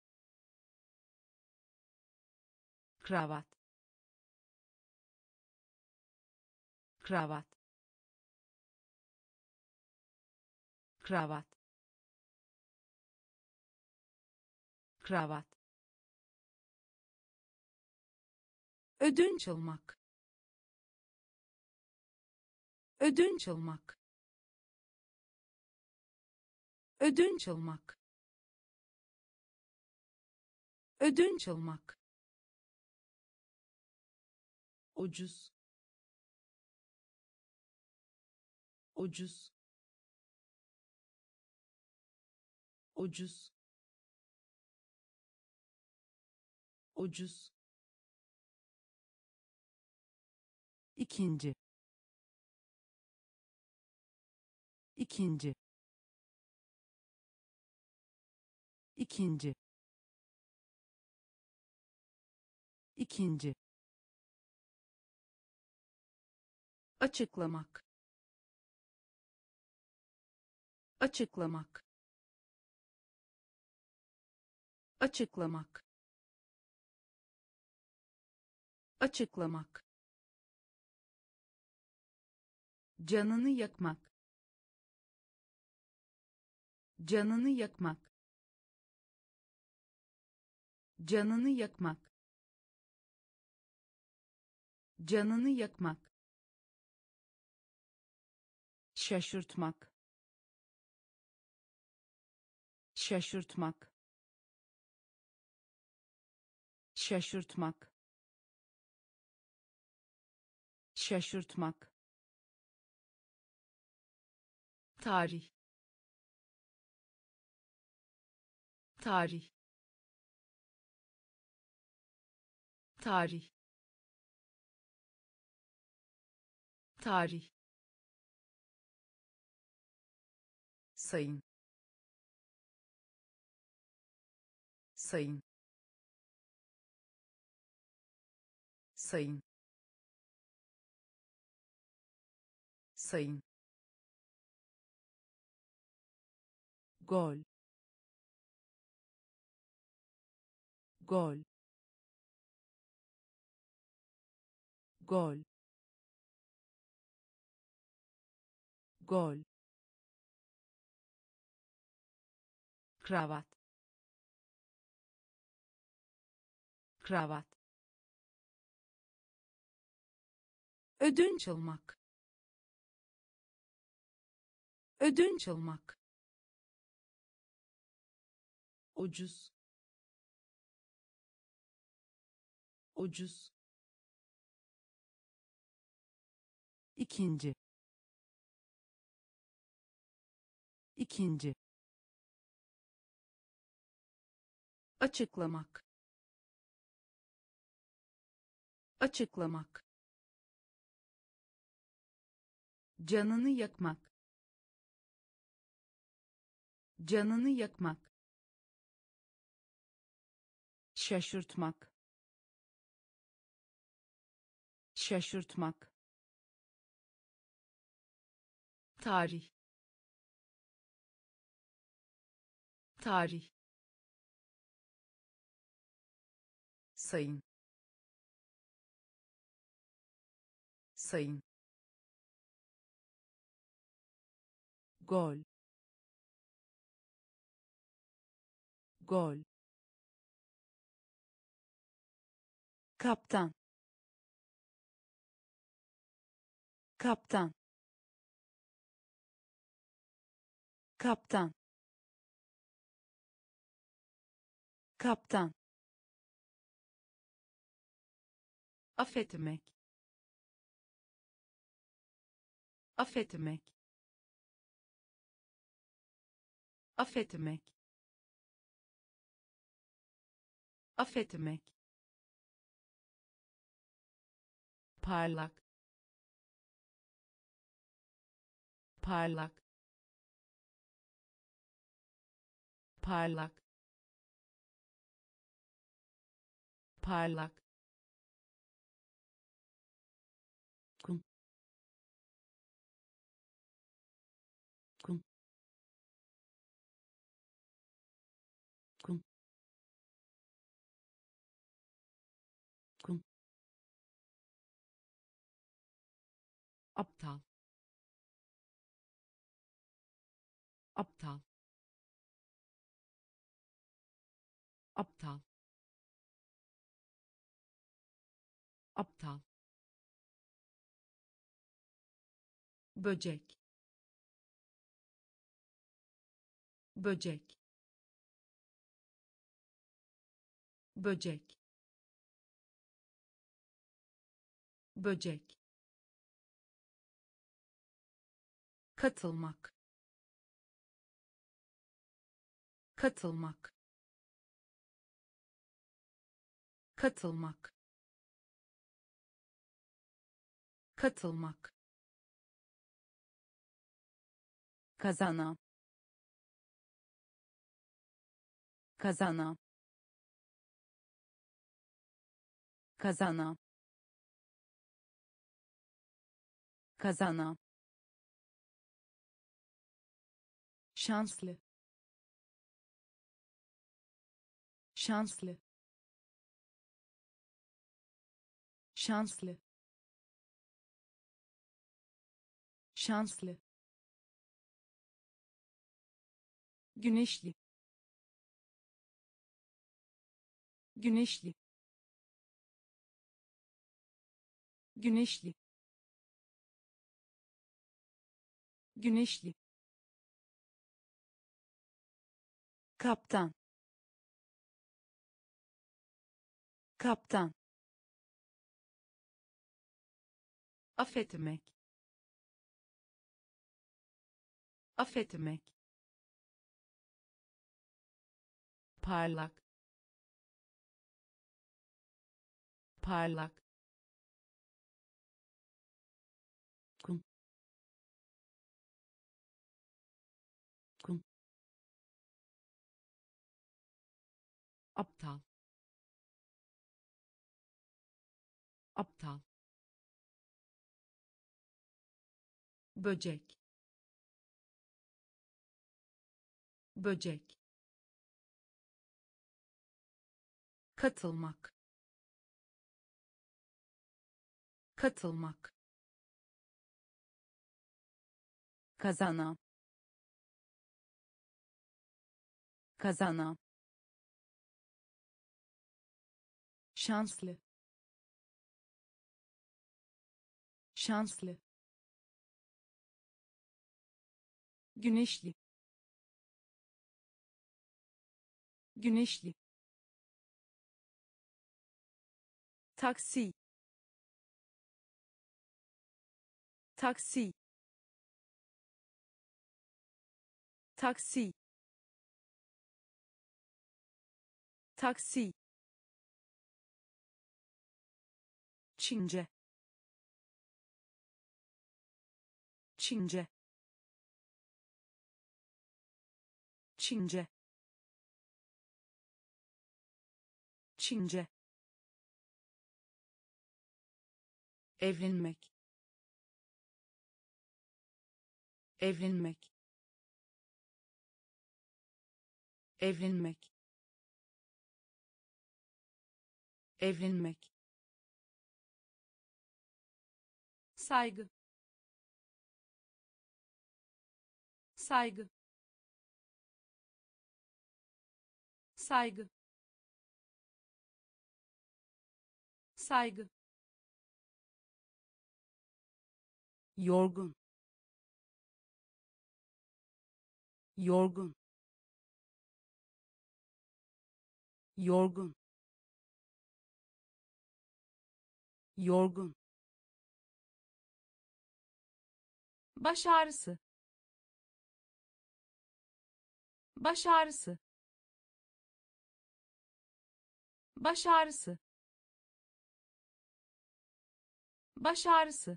B: kravat, kravat, kravat, kravat, ödünç almak, ödünç almak, ödünç almak, ödünç almak, ucuz, ucuz, ucuz, ucuz, ikinci, ikinci, ikinci, ikinci, açıklamak, açıklamak, açıklamak, açıklamak, canını yakmak, canını yakmak, canını yakmak, canını yakmak, şaşırtmak, şaşırtmak, şaşırtmak, şaşırtmak, tarih, tarih, tarih, tarih, sayın, sayın, sayın, sayın, gol, gol, gol, gol, kravat, kravat, ödünç almak, ödünç almak, ucuz, ucuz,
A: ikinci, ikinci,
B: açıklamak, açıklamak, canını yakmak, canını yakmak, şaşırtmak, şaşırtmak, tarih, tarih, sayın, sayın,
A: gol, gol, kaptan, kaptan, kaptan, kaptan,
B: affetmek, affetmek, affetmek, affetmek,
A: parlak, parlak, parlak, parlak, kum, kum, kum, kum,
B: aptal, aptal, aptal, aptal, böcek, böcek, böcek, böcek, katılmak, katılmak, katılmak, katılmak,
A: kazanan, kazanan, kazanan, kazanan, şanslı, şanslı, şanslı, şanslı, güneşli, güneşli, güneşli, güneşli, kaptan, kaptan,
B: affetmek, affetmek,
A: parlak, parlak, kum, kum, aptal, aptal,
B: böcek, böcek, katılmak, katılmak,
A: kazanan, kazanan, şanslı, şanslı, güneşli, güneşli, taksi, taksi, taksi, taksi, Çince, Çince, Çince, Çince,
B: evlenmek, evlenmek, evlenmek, evlenmek, saygı, saygı, saygı, saygı,
A: yorgun, yorgun, yorgun, yorgun,
B: baş ağrısı, baş ağrısı, baş ağrısı, baş ağrısı,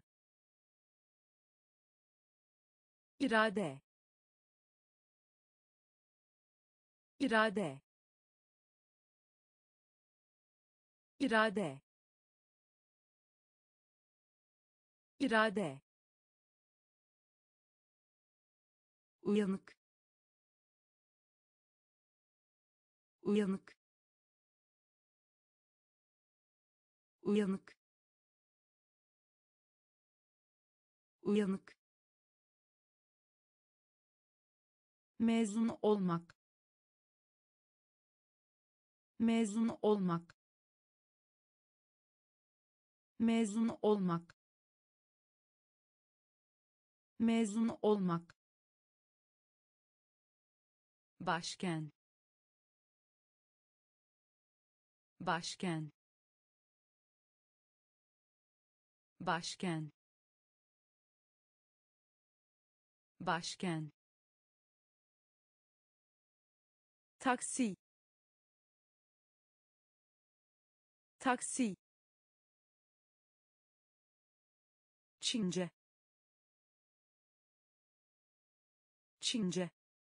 A: irade, irade, irade, irade, uyanık, uyanık, uyanık, uyanık,
B: mezun olmak, mezun olmak, mezun olmak, mezun olmak, başken, başken, başken, başken,
A: taksi, taksi, Çince, Çince,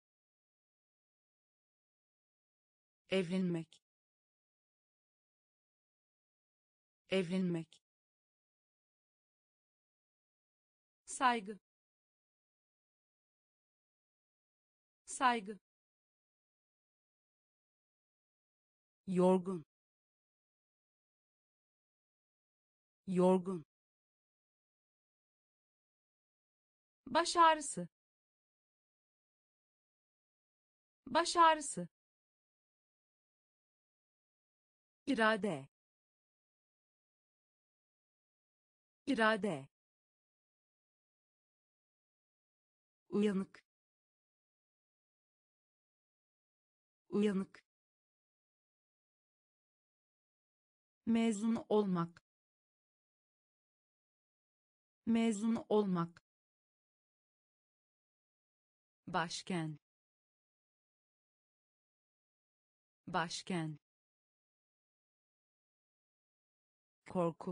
B: evlenmek, evlenmek, saygı, saygı,
A: yorgun, yorgun,
B: baş ağrısı, baş ağrısı,
A: irade, irade, uyanık, uyanık,
B: mezun olmak, mezun olmak, başken, başken,
A: korku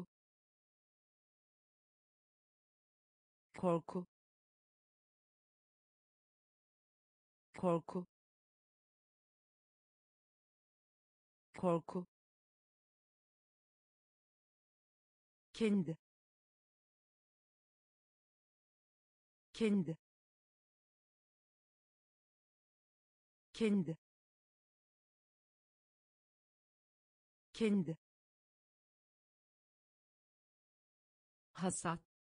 A: korku korku korku kendi kendi kendi kendi
B: hasat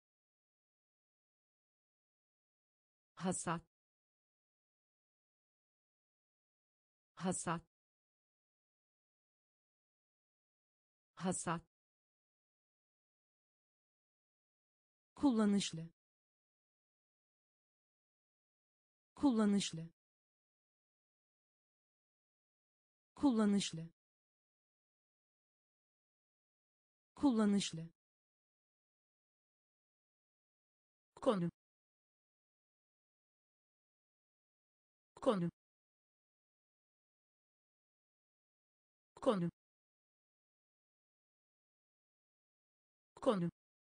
B: hasat hasat hasat
A: kullanışlı kullanışlı kullanışlı kullanışlı konu konu konu konu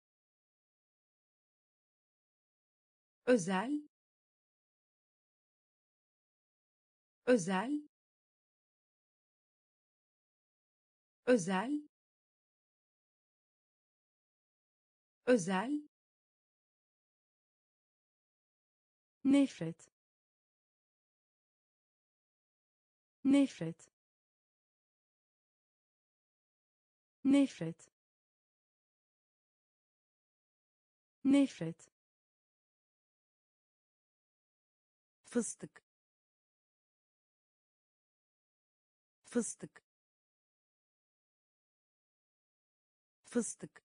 A: özel özel özel özel nefret nefret nefret nefret fıstık fıstık fıstık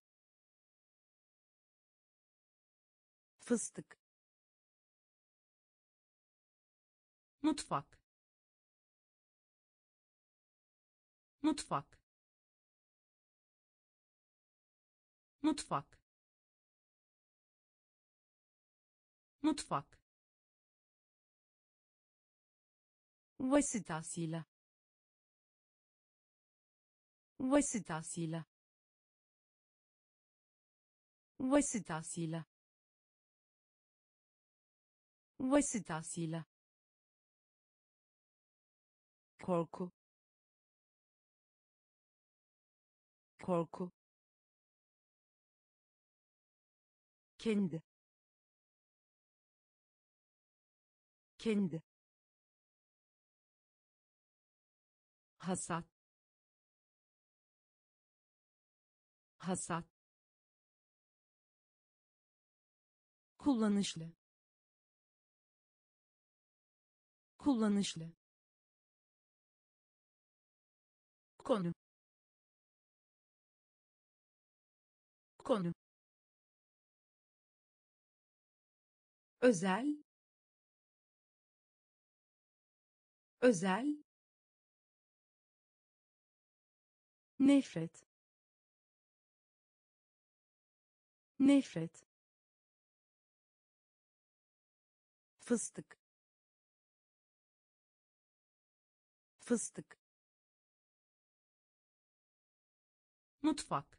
A: fıstık
B: mutfak mutfak mutfak mutfak
A: vasıtasıyla vasıtasıyla vasıtasıyla vasıtasıyla korku korku kendi kendi
B: hasat hasat
A: kullanışlı kullanışlı konu konu özel özel nefret nefret fıstık fıstık
B: mutfak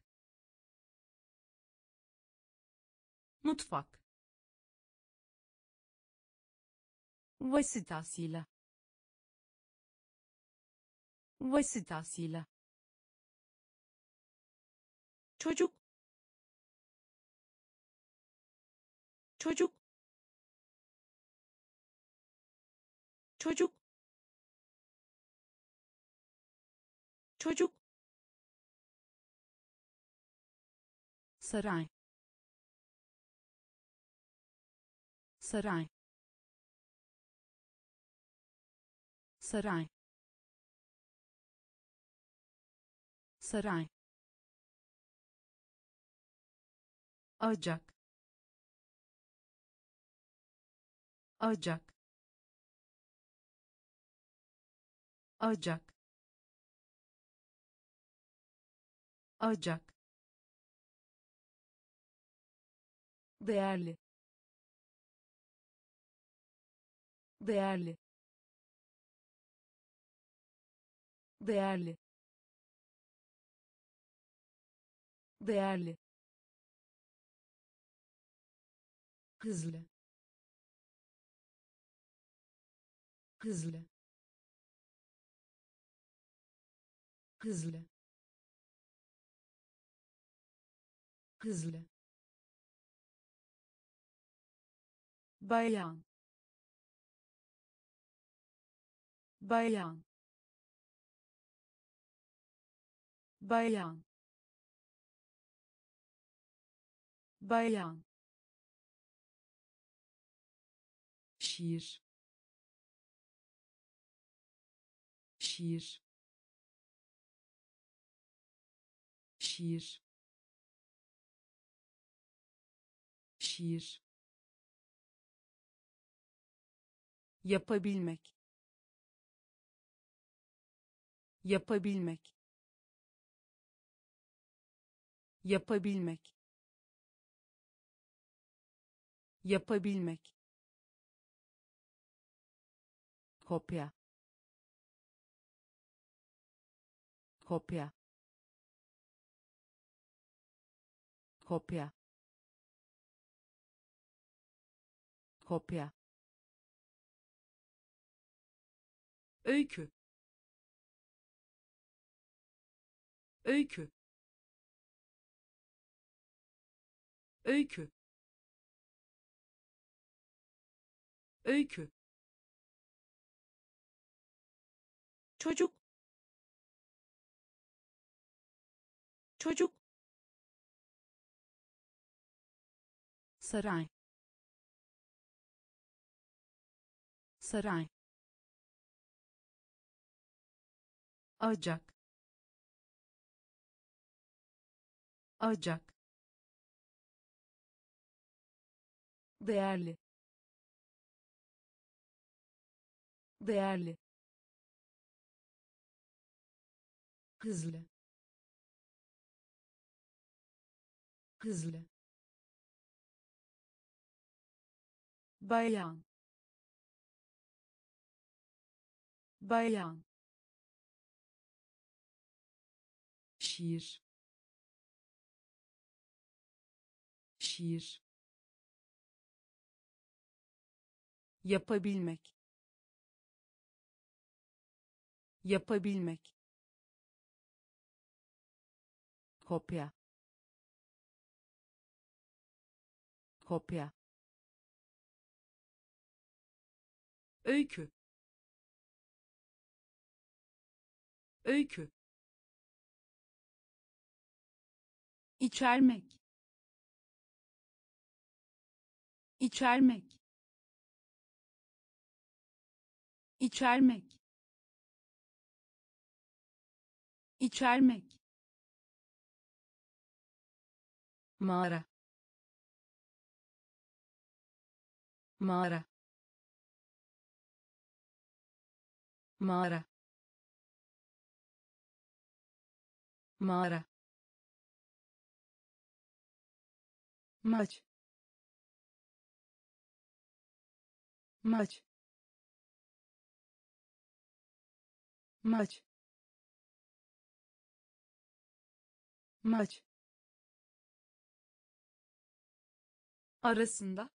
B: mutfak
A: vasıtasıyla vasıtasıyla çocuk çocuk çocuk çocuk
B: saray saray saray saray acak acak acak acak
A: değerli değerli değerli değerli,
B: hızlı, hızlı, hızlı, hızlı,
A: bayan, bayan, bayan, bayan,
B: şiir, şiir, şiir, şiir,
A: yapabilmek, yapabilmek, yapabilmek, yapabilmek, kopya, kopya, kopya, kopya, öykü, öykü, öykü, öykü, çocuk, çocuk,
B: saray, saray, ocak, ocak,
A: değerli, değerli,
B: hızlı, hızlı,
A: bayan, bayan,
B: şiir, şiir,
A: yapabilmek, yapabilmek, kopya, kopya, öykü, öykü, içermek, içermek, içermek, içermek,
B: mağara, mağara, mağara, mağara,
A: maç, maç, maç, maç, arasında,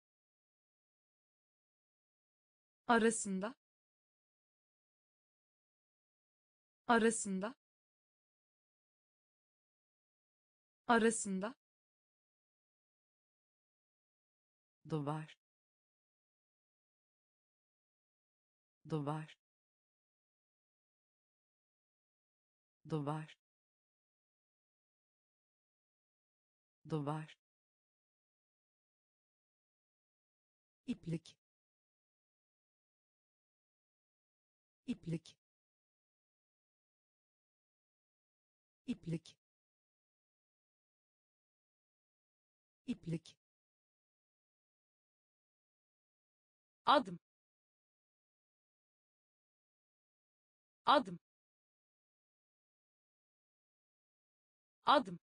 A: arasında, arasında, arasında,
B: duvar, duvar, duvar, duvar,
A: iplik, iplik, iplik, iplik, adım, adım, adım,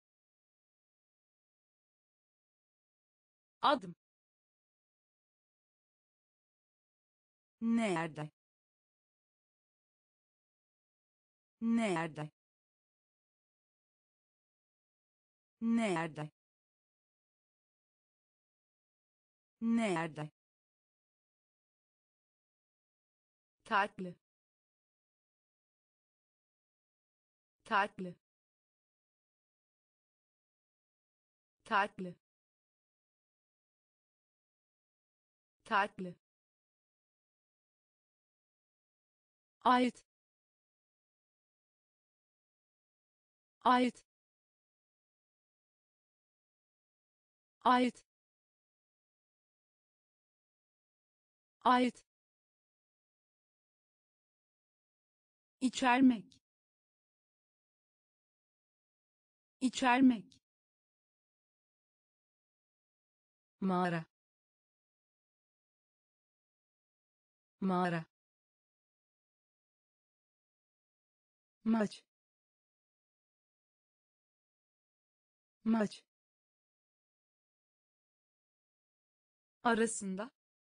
A: adım, nerede, nerede,
B: Nerede? Nerede? Tatlı. Tatlı. Tatlı. Tatlı. Ait. Ait. Ait. Ait. içermek, içermek, mağara, mağara, maç, maç, arasında,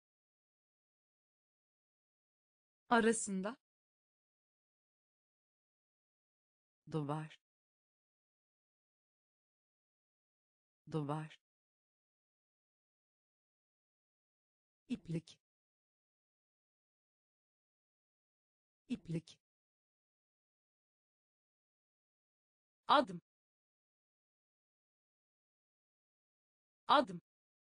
B: arasında, duvar, duvar, iplik, iplik,
A: adım, adım,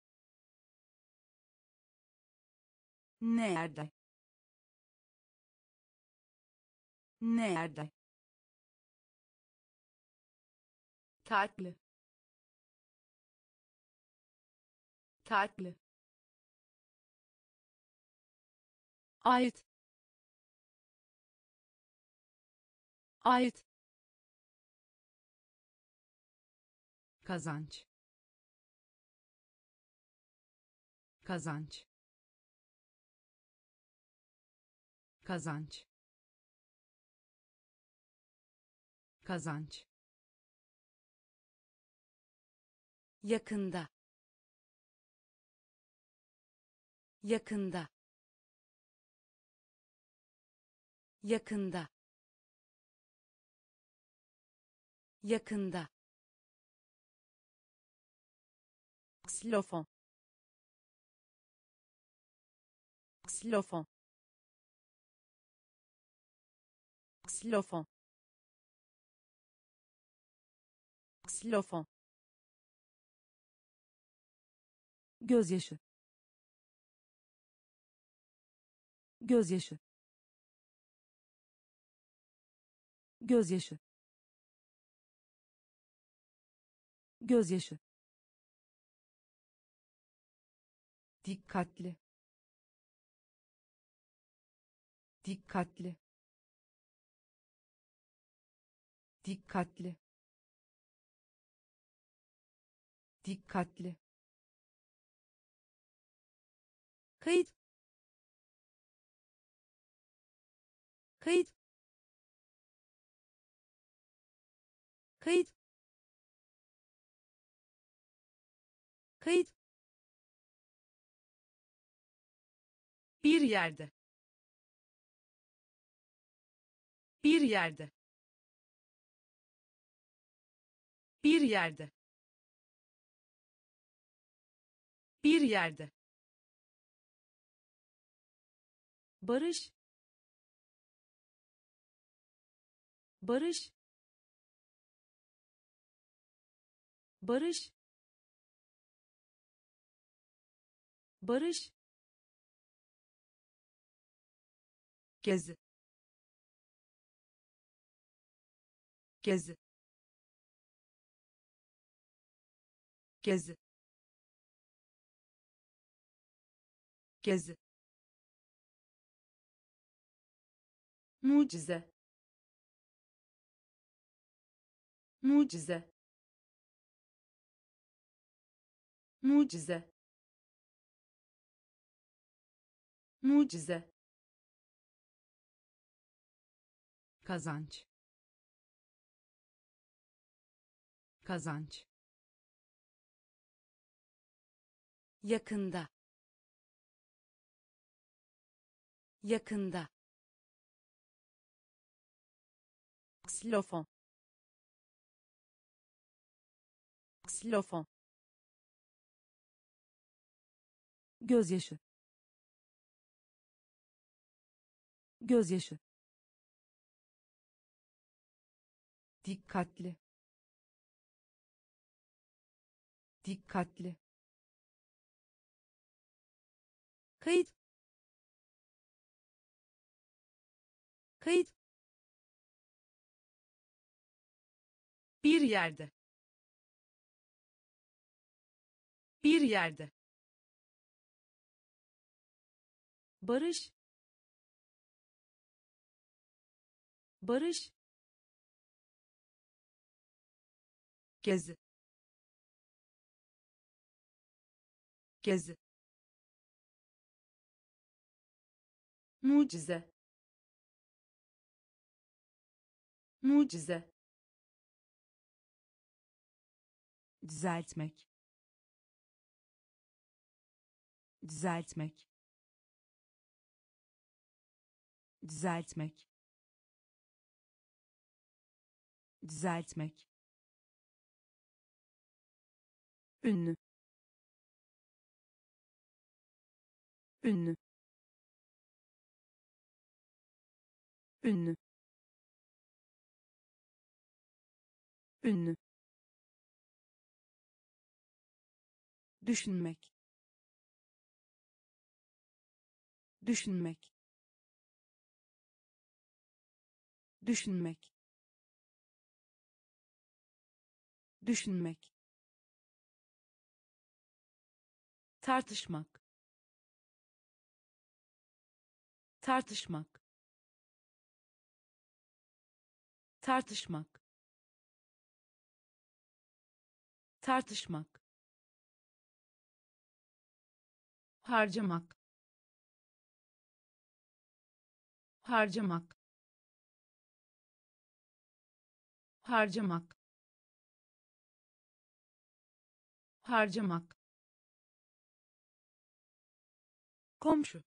B: nerede? Nerede? Tatlı. Tatlı. Ait. Ait. Kazanç. Kazanç. Kazanç. Kazanç. Yakında. Yakında. Yakında. Yakında. Ksilofon. Ksilofon. Ksilofon. Ksilofon. Gözyaşı. Gözyaşı. Gözyaşı. Gözyaşı. Dikkatli. Dikkatli. Dikkatli. Dikkatli. Kayıt. Kayıt. Kayıt. Kayıt. Bir yerde. Bir yerde. Bir yerde. Bir yerde. Barış. Barış. Barış. Barış. Gezi. Gezi. Gezi. Gezi. Mucize. Mucize. Mucize. Mucize. Kazanç. Kazanç. Yakında. Yakında. Ksilofon. Ksilofon. Gözyaşı. Gözyaşı. Dikkatli. Dikkatli. Kayıt. Kayıt. Bir yerde. Bir yerde. Barış. Barış. Gezi. Gezi. Mucize. Mucize. Düzeltmek. Düzeltmek. Düzeltmek. Düzeltmek. Ünlü. Ünlü. Ünlü. Ünlü. Düşünmek. Düşünmek. Düşünmek. Düşünmek. Tartışmak. Tartışmak. Tartışmak. Tartışmak. Harcamak. Harcamak. Harcamak. Harcamak. Komşu.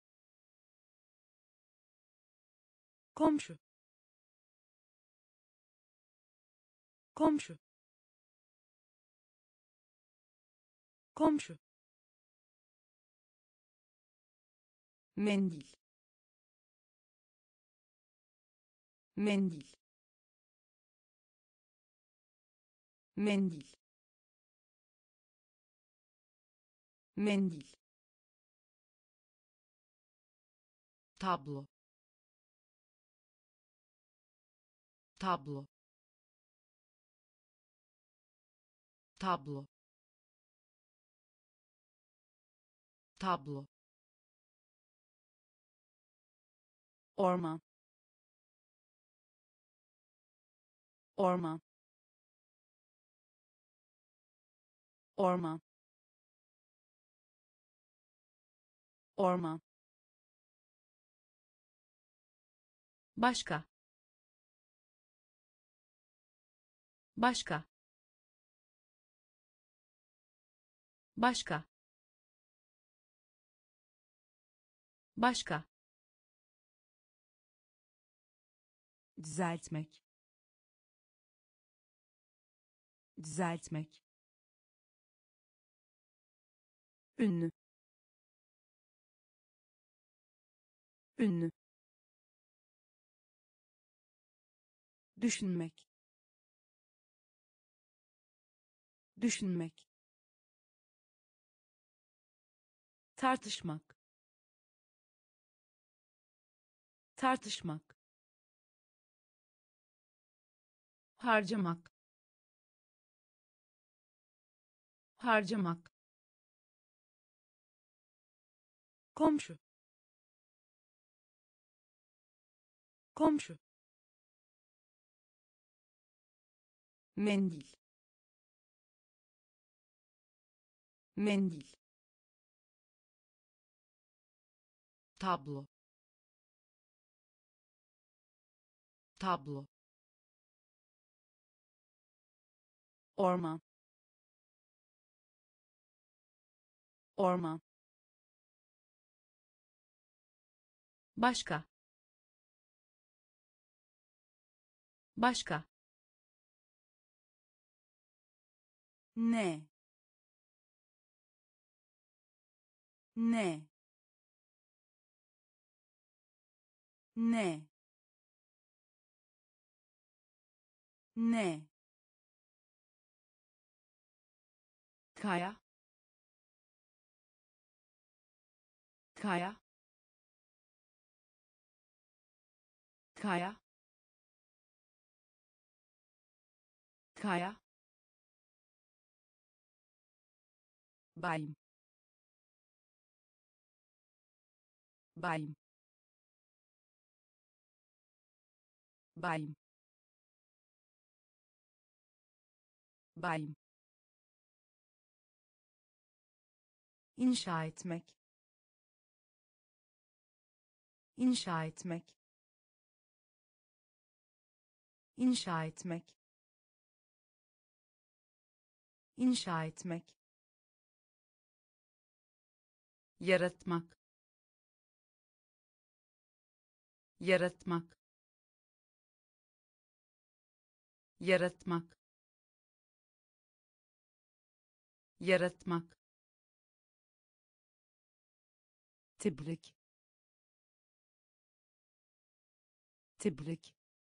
B: Komşu. Komşu. Komşu. Mendil. Mendil. Mendil. Mendil. Tablo. Tablo. Tablo. Tablo. Orman. Orman. Orman. Orman. Başka. Başka. Başka. Başka. Düzeltmek. Düzeltmek. Ünlü. Ünlü. Düşünmek. Düşünmek. Tartışmak. Tartışmak. Harcamak. Harcamak. Komşu. Komşu. Mendil. Mendil. Tablo. Tablo. Orman. Orman. Başka. Başka. ne ne ne ne kaya kaya kaya kaya bayım bayım bayım bayım inşa etmek inşa etmek inşa etmek inşa etmek yaratmak yaratmak yaratmak yaratmak tebrik tebrik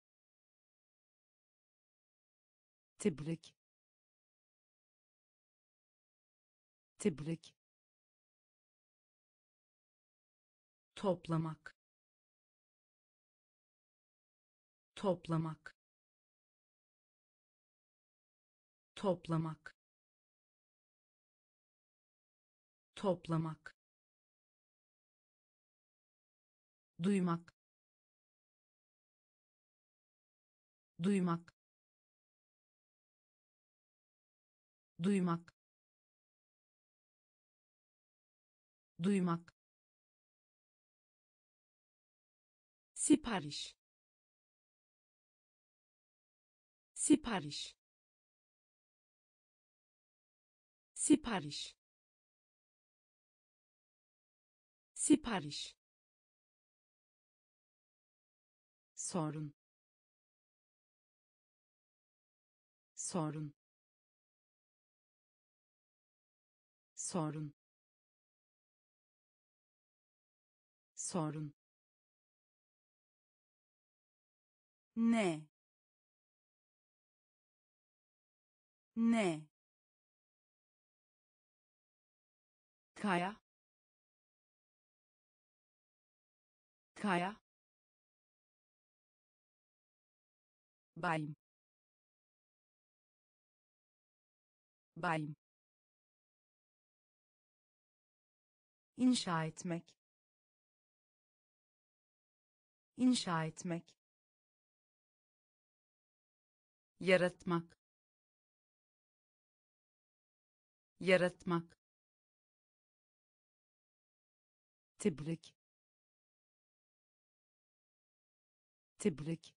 B: tebrik tebrik toplamak toplamak toplamak toplamak duymak duymak duymak duymak sipariş sipariş sipariş sipariş sorun sorun sorun sorun ne ne kaya kaya bayım bayım inşa etmek inşa etmek yaratmak yaratmak tebrik tebrik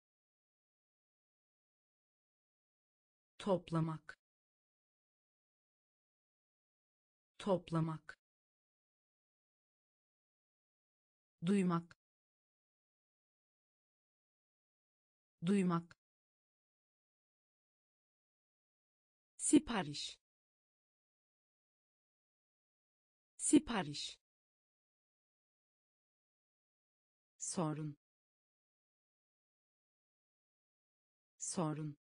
B: toplamak toplamak duymak duymak sipariş sipariş sorun sorun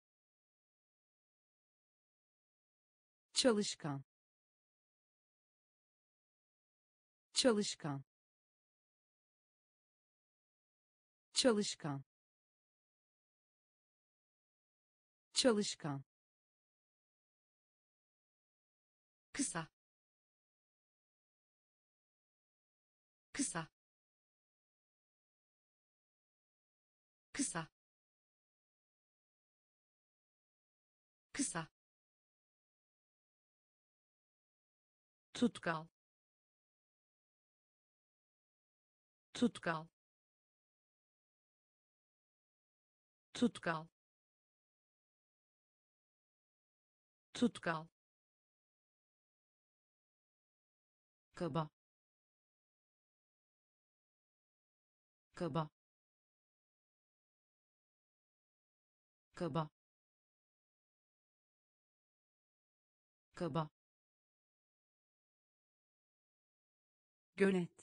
B: çalışkan çalışkan çalışkan çalışkan kısa kısa kısa kısa tutkal tutkal tutkal tutkal kaba kaba kaba kaba,
A: gölet,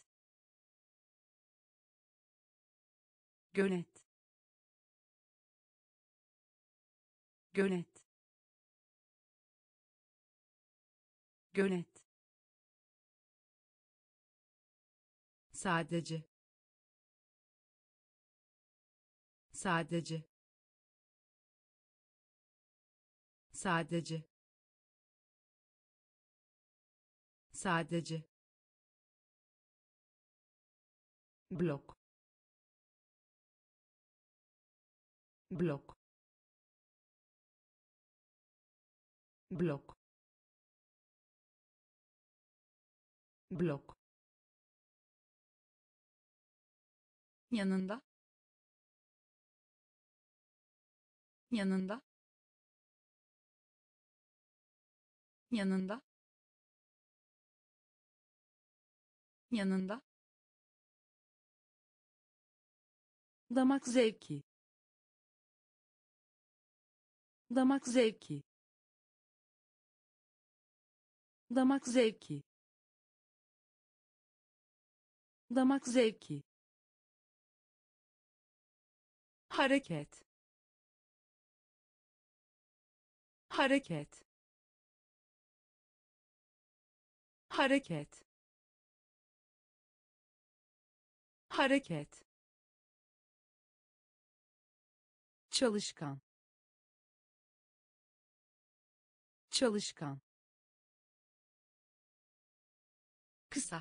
A: gölet, gölet, gölet,
B: sadece, sadece, sadece, sadece,
A: blok, blok, blok, blok,
B: yanında, yanında, yanında, yanında,
A: damak zevki, damak zevki, damak zevki, damak zevki, hareket, hareket, hareket, hareket, çalışkan, çalışkan,
B: kısa,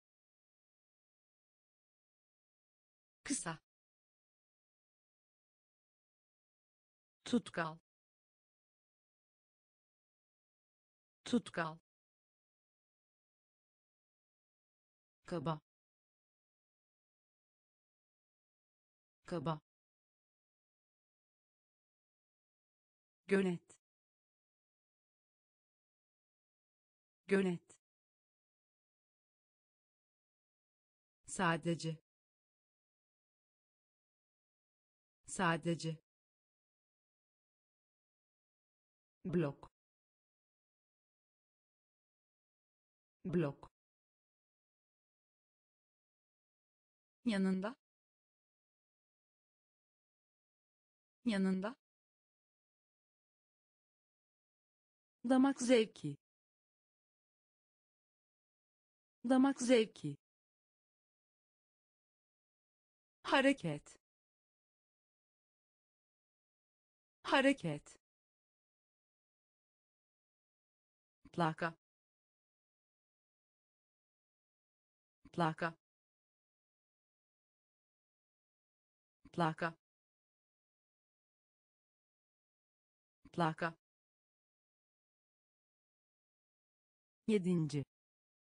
B: kısa, tutkal, tutkal, kaba, kaba,
A: gölet, gölet,
B: sadece, sadece,
A: blok, blok,
B: yanında, yanında,
A: damak zevki, damak zevki, hareket, hareket,
B: plaka, plaka, plaka, plaka,
A: yedinci,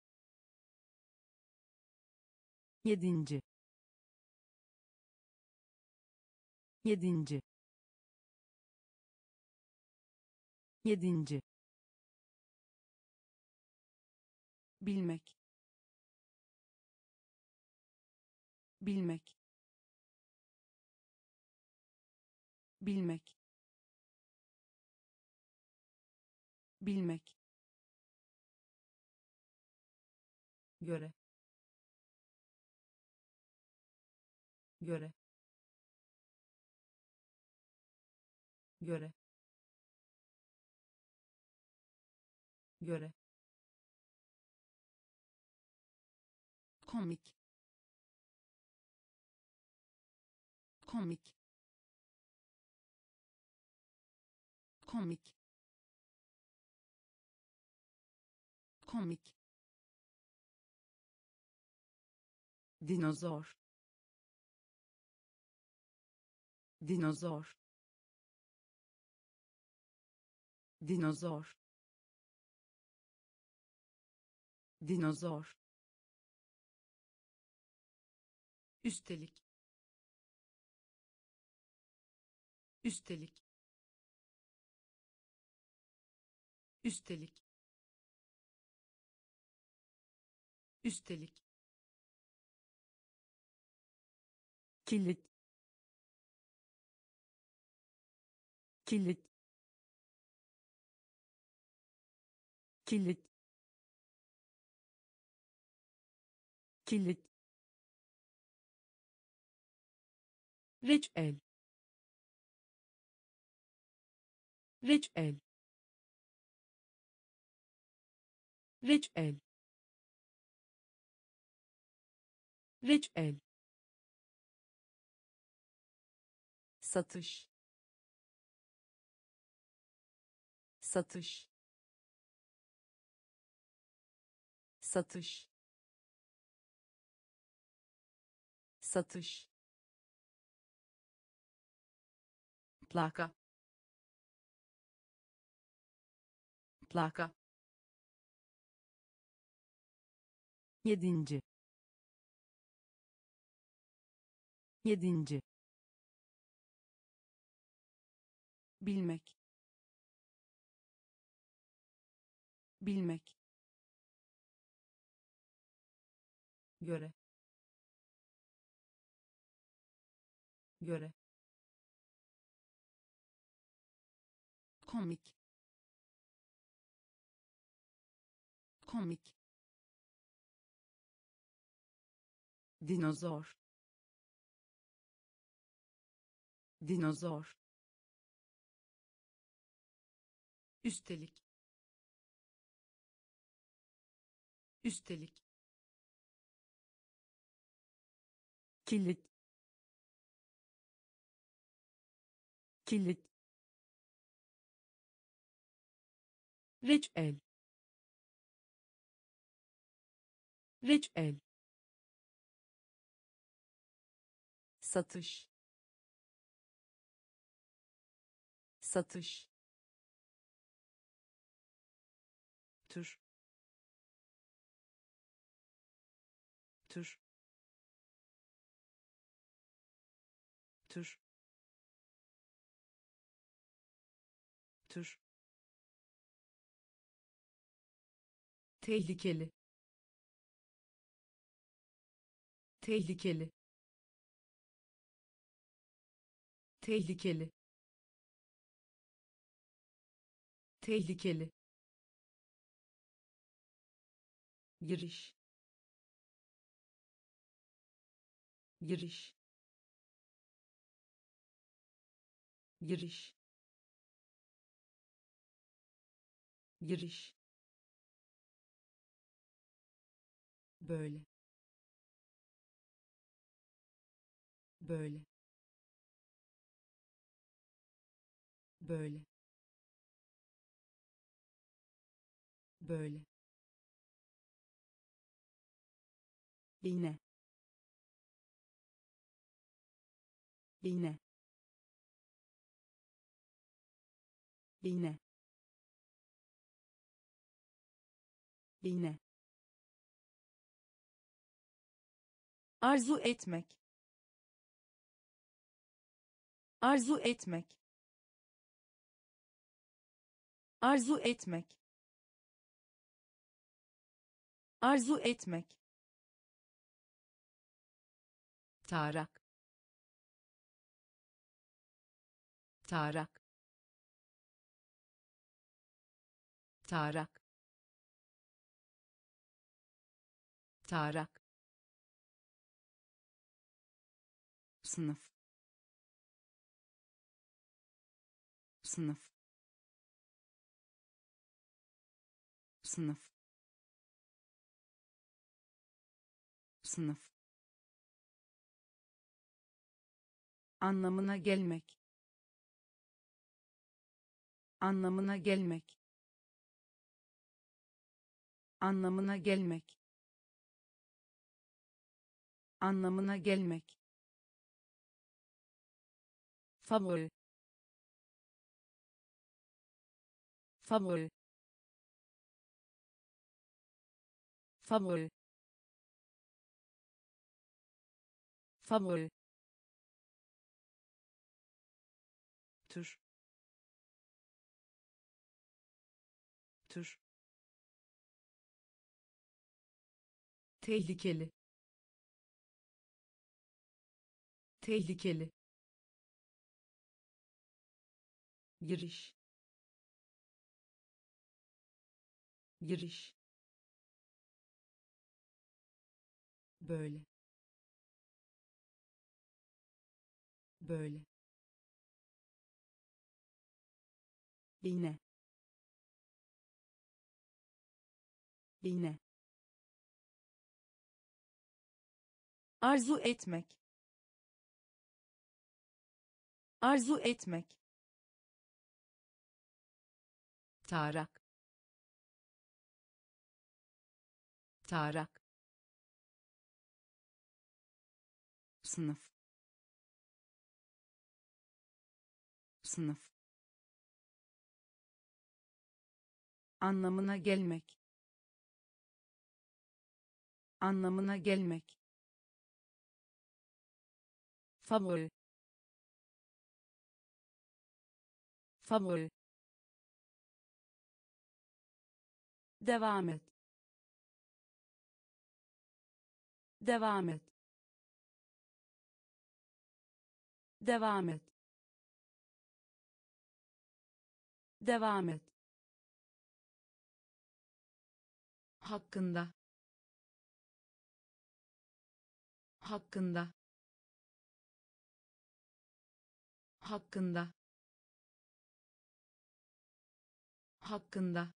A: yedinci, yedinci, yedinci, bilmek, bilmek, bilmek, bilmek, göre, göre, göre, göre,
B: komik, komik, komik, komik,
A: dinozor, dinozor, dinozor, dinozor,
B: üstelik, üstelik, üstelik, üstelik,
A: kilit, kilit, kilit kilit
B: reçel reçel reçel reçel satış satış satış satış plaka plaka
A: yedinci yedinci bilmek bilmek göre göre komik komik dinozor dinozor
B: üstelik üstelik
A: kilit kilit
B: reçel reçel satış satış tür tür tür tür tehlikeli tehlikeli tehlikeli tehlikeli giriş giriş giriş giriş böyle böyle böyle böyle
A: iğne iğne iğne iğne arzu etmek arzu etmek arzu etmek arzu etmek tarak tarak tarak tarak sınıf sınıf sınıf sınıf anlamına gelmek anlamına gelmek anlamına gelmek anlamına gelmek favori favori favori favori tür tür tehlikeli tehlikeli giriş giriş,
B: böyle, böyle,
A: iğne, iğne, arzu etmek, arzu etmek, tarak, tarak, sınıf, sınıf, anlamına gelmek, anlamına gelmek, favori, favori, devam et, devam et, devam et, devam et, hakkında, hakkında, hakkında, hakkında,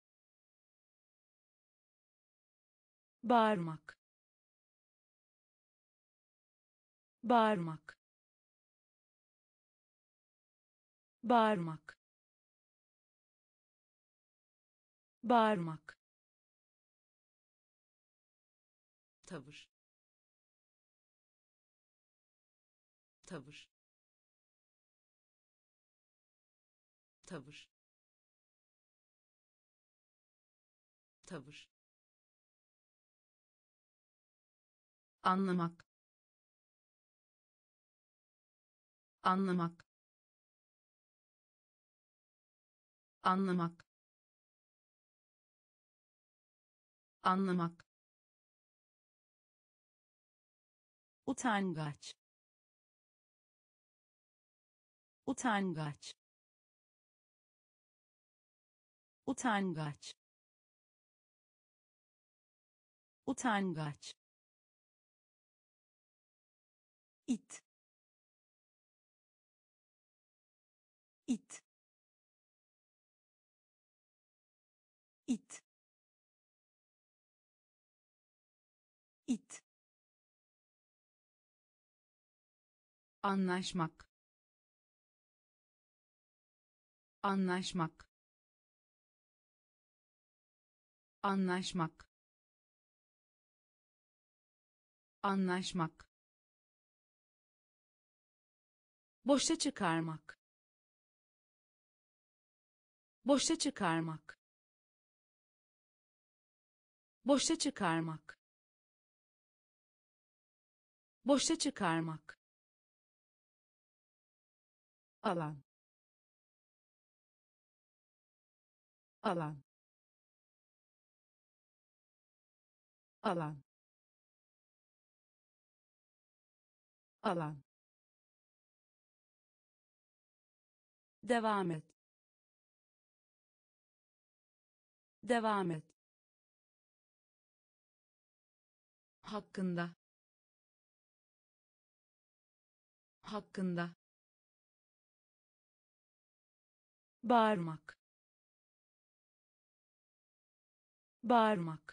A: bağırmak, bağırmak, bağırmak, bağırmak, tavır, tavır, tavır, tavır, anlamak, anlamak, anlamak, anlamak, utangaç, utangaç, utangaç, utangaç, it, it, it, it, anlaşmak, anlaşmak, anlaşmak, anlaşmak, boşa çıkarmak, boşa çıkarmak, boşa çıkarmak, boşa çıkarmak, alan, alan, alan, alan, devam et, devam et, hakkında, hakkında, bağırmak, bağırmak,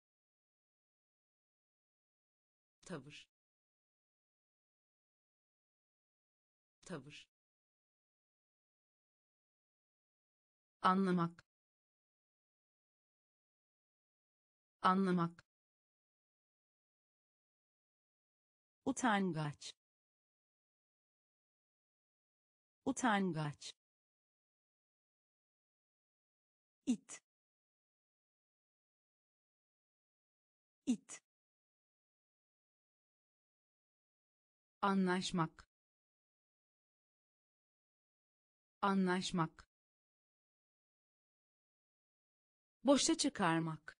A: tavır, tavır, anlamak, anlamak, utangaç, utangaç, it, it, anlaşmak, anlaşmak, boşa çıkarmak,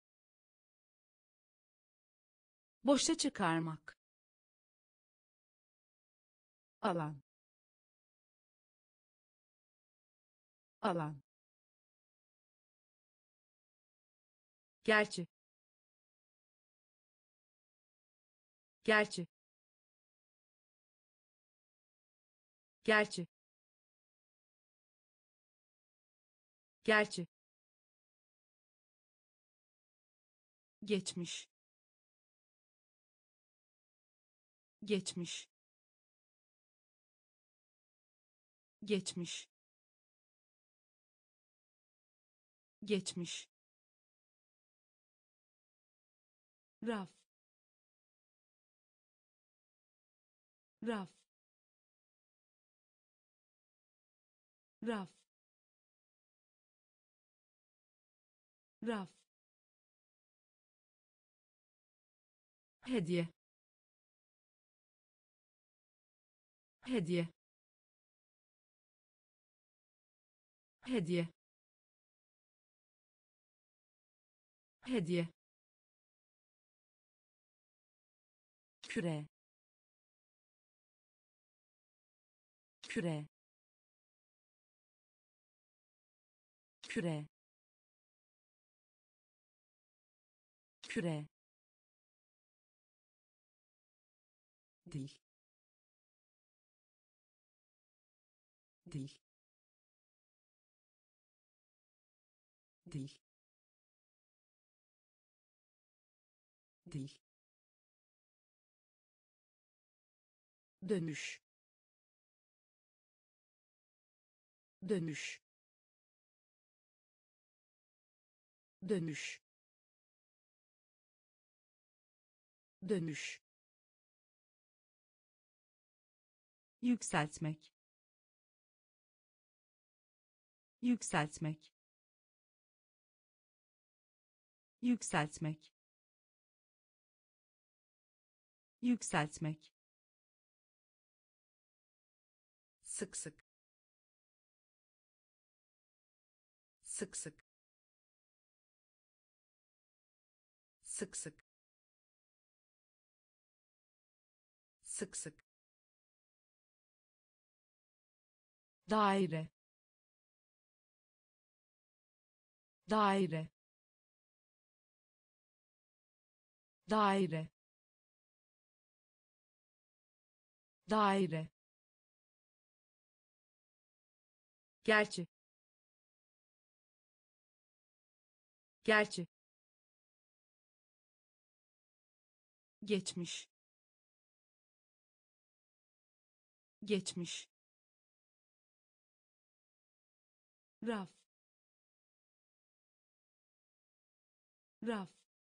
A: boşa çıkarmak, alan, alan, Gerçi. Gerçi. Gerçi. Gerçi. Geçmiş. Geçmiş. Geçmiş. Geçmiş. Raf. Raf. Raf. Raf. Hediye. Hediye. Hediye. Hediye.
B: Küre. Küre. Küre. Küre. Dil. Dil. Dil. Dil. Dönüş. Dönüş. Dönüş. Dönüş.
A: Yükseltmek. Yükseltmek. Yükseltmek. Yükseltmek.
B: Sık sık. Sık sık. Sık sık. Sık sık.
A: Daire. Daire. Daire. Daire. Gerçi. Gerçi. Geçmiş. Geçmiş. Raf. Raf.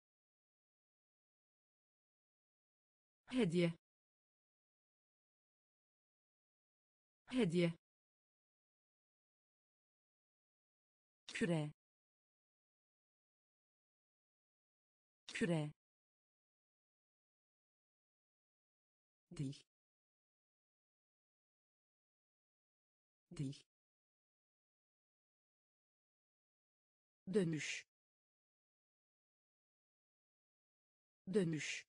A: Hediye. Hediye.
B: Küre. Küre. Dil. Dil. Dönüş. Dönüş.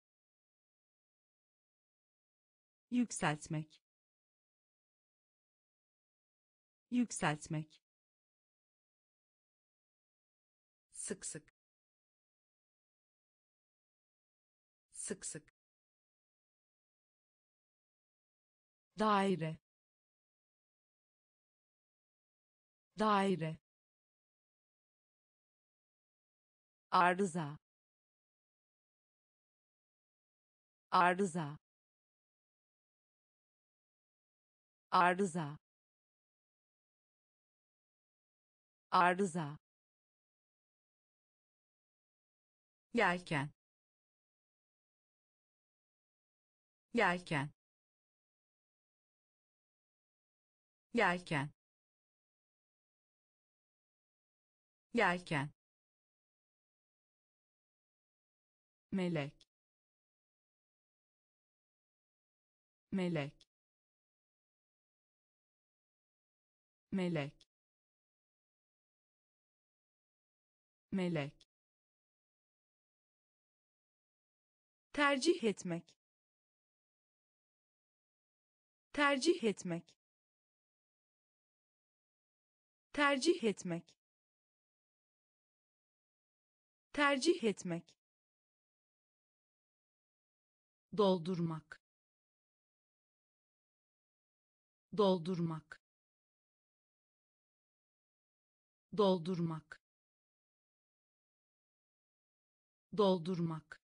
A: Yükseltmek. Yükseltmek.
B: Sık sık. Sık sık.
A: Daire. Daire.
B: Arıza. Arıza. Arıza. Arıza.
A: Yelken. Yelken. Yelken. Yelken. Melek. Melek. Melek. Melek. Tercih etmek. Tercih etmek. Tercih etmek. tercih etmek, doldurmak, doldurmak, doldurmak, doldurmak,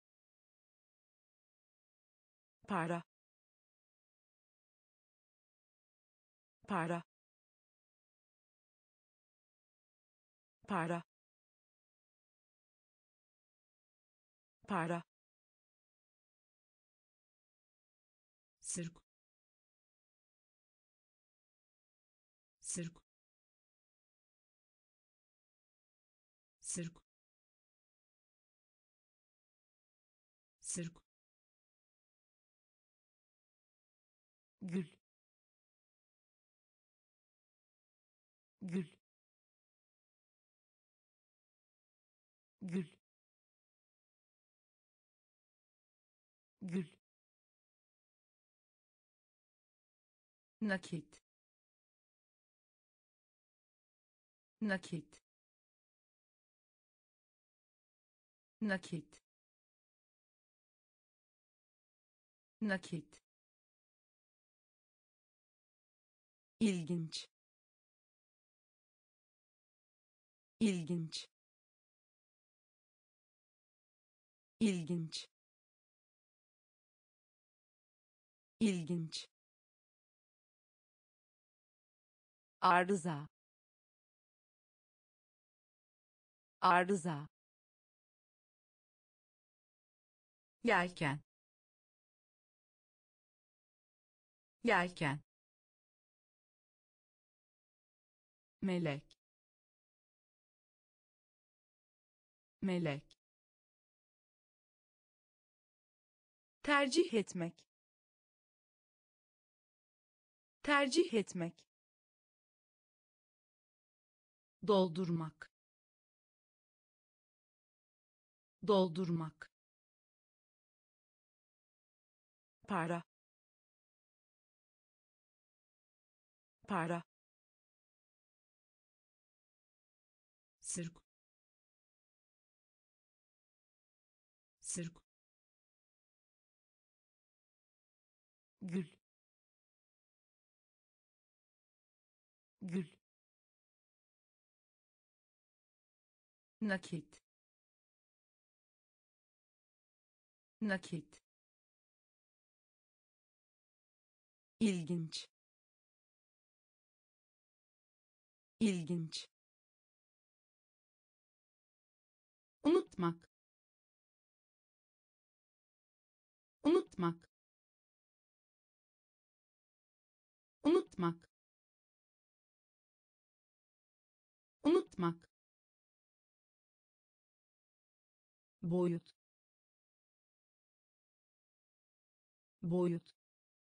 A: para, para, para, para, circo, circo, circo, circo, gül, gül, gül, gül, nakit, nakit, nakit, nakit, ilginç, ilginç, ilginç, ilginç,
B: arıza, arıza,
A: yelken, yelken, melek, melek, tercih etmek, tercih etmek, doldurmak, doldurmak, para, para, circo, circo, gül, gül, nakit, nakit, ilginç, ilginç, unutmak, unutmak, unutmak, unutmak, boyut, boyut,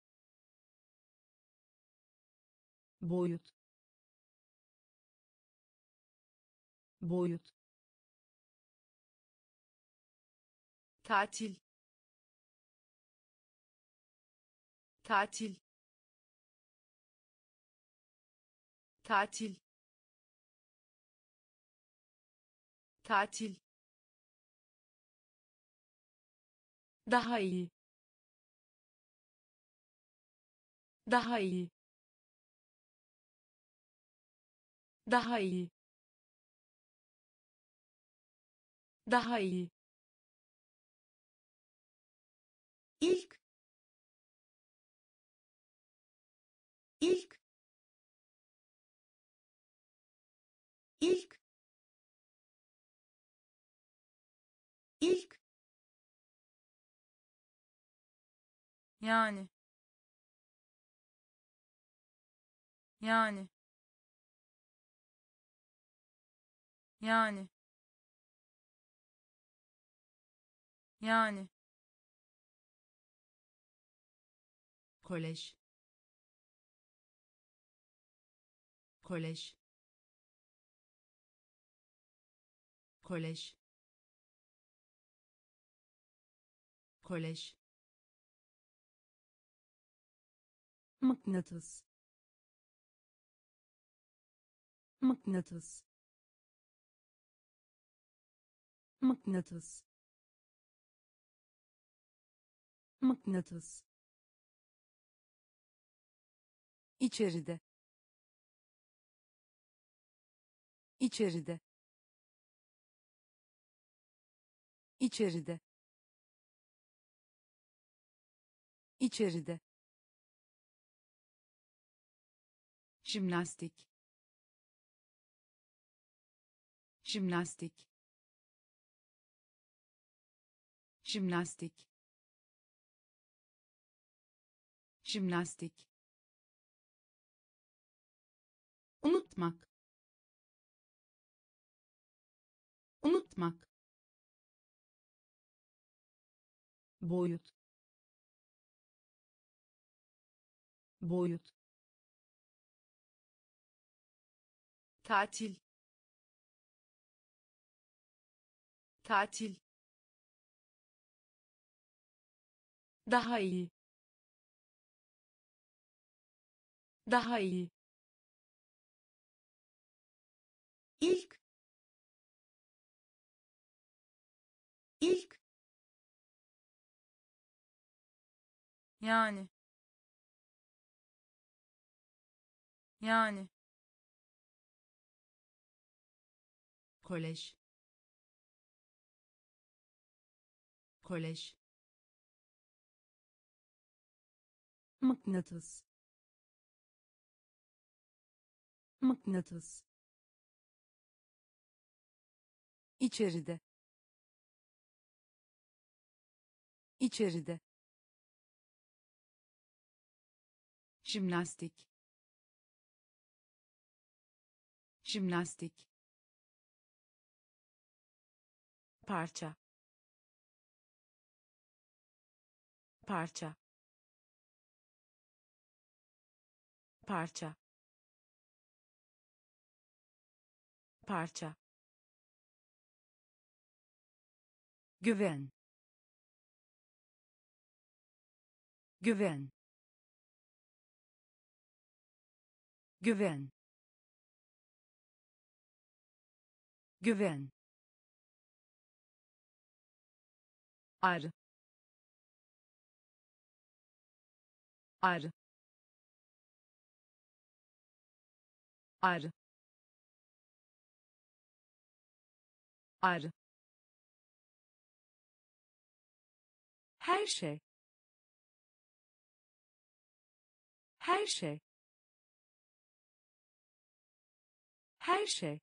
A: boyut, boyut, tatil, tatil, tatil, tatil, daha iyi, daha iyi, daha iyi, daha iyi, ilk, ilk, ilk, ilk, yani, yani, yani, yani, kolej, kolej, kolej, kolej, mıknatıs, mıknatıs, mıknatıs, mıknatıs,
B: içeride, içeride, içeride, içeride,
A: jimnastik, jimnastik, jimnastik, jimnastik, unutmak, unutmak, boyut, boyut, tatil, tatil, daha iyi, daha iyi, ilk, ilk, yani, yani, kolej, kolej, mıknatıs, mıknatıs,
B: içeride, içeride,
A: jimnastik, jimnastik,
B: parça, parça, parça, parça, güven, güven, güven, güven, arı, arı, arı, arı, her şey, her şey, her şey,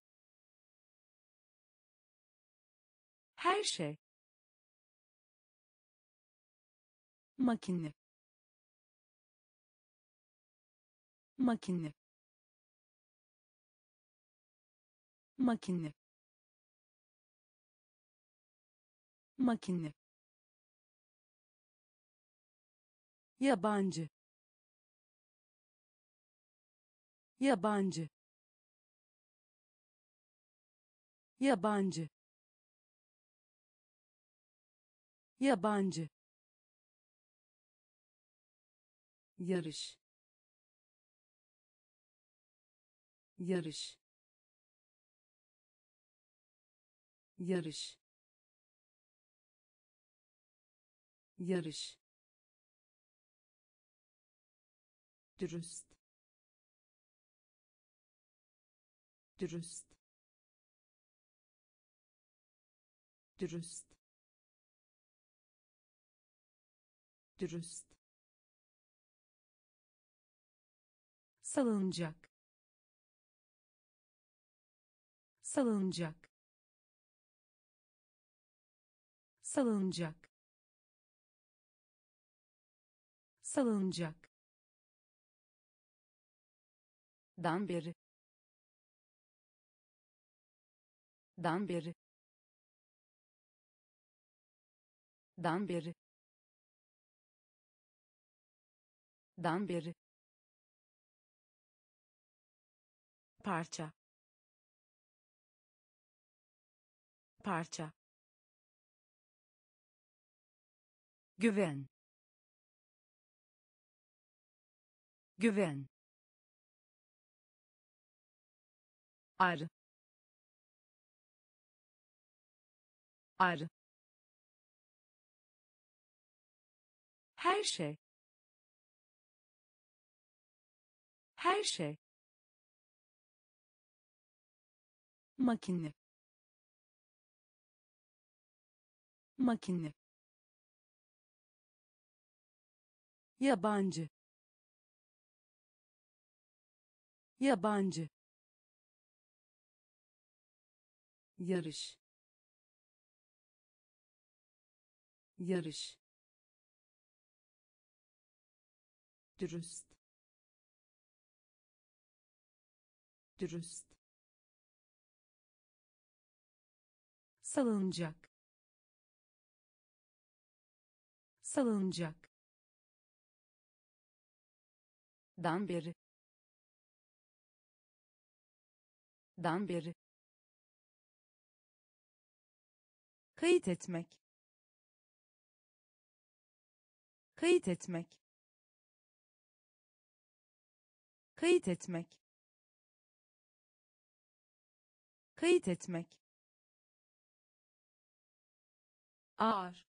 B: her şey,
A: makine, makine, makine, makine,
B: yabancı, yabancı, yabancı, yabancı,
A: yarış, yarış, yarış, yarış, dürüst, dürüst, dürüst, dürüst, salıncak, salıncak, salıncak, salıncak,
B: dan beri, dan beri, dan beri, dan beri, parça, parça, güven, güven, arı, Ağrı. Her şey. Her şey.
A: Makine. Makine. Yabancı. Yabancı. Yarış. Yarış. Dürüst. Dürüst. Salıncak. Salıncak. Dan beri. Dan beri. Kayıt etmek. Kayıt etmek. Kayıt etmek. Kayıt etmek. Ağır.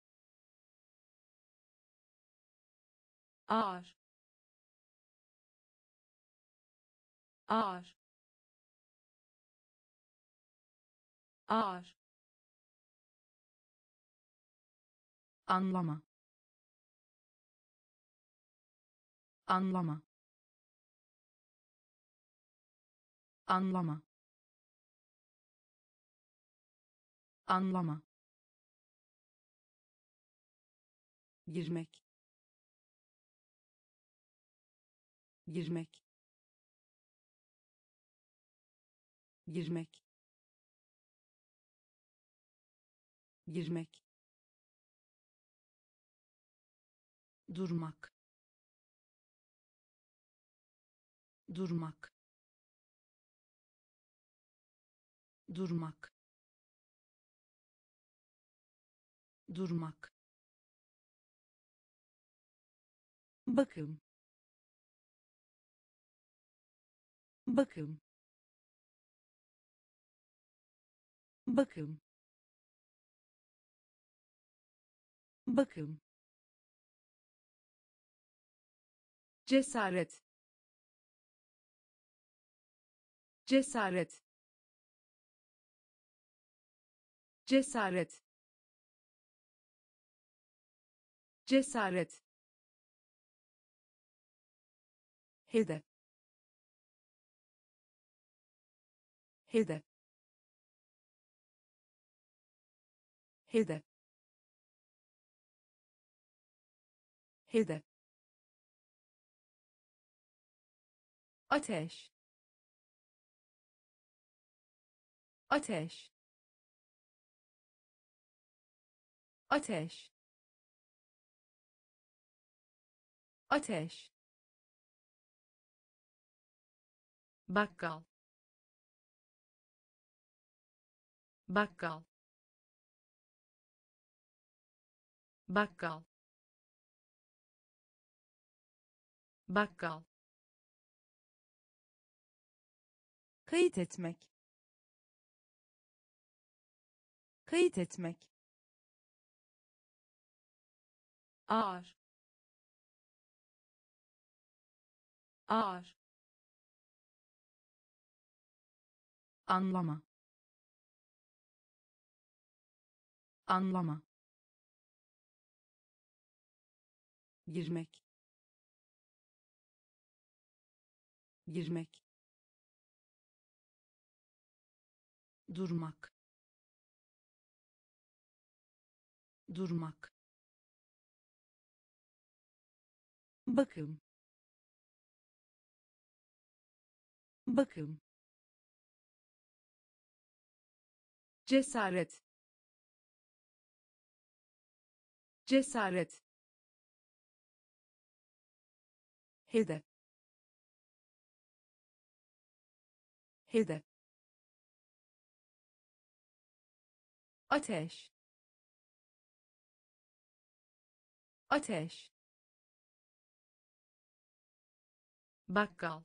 A: Ağır. Ağır. Ağır. Anlama. Anlama. Anlama. Anlama. Girmek. Girmek. Girmek. Girmek. Durmak. Durmak. Durmak. Durmak. Bakım. Bakım. Bakım. Bakım. Cesaret. Cesaret. Cesaret. Cesaret. Hedef. Hedef. Hedef. Hedef. Ateş. Ateş. Ateş. Ateş. Bakkal. Bakkal. Bakkal. Bakkal. Kayıt etmek. Kayıt etmek. Ağır. Ağır. Anlama. Anlama. Girmek. Girmek. Durmak. Durmak. Bakım. Bakım. Cesaret. Cesaret. Hedef. Hedef. Ateş. Ateş. Bakkal.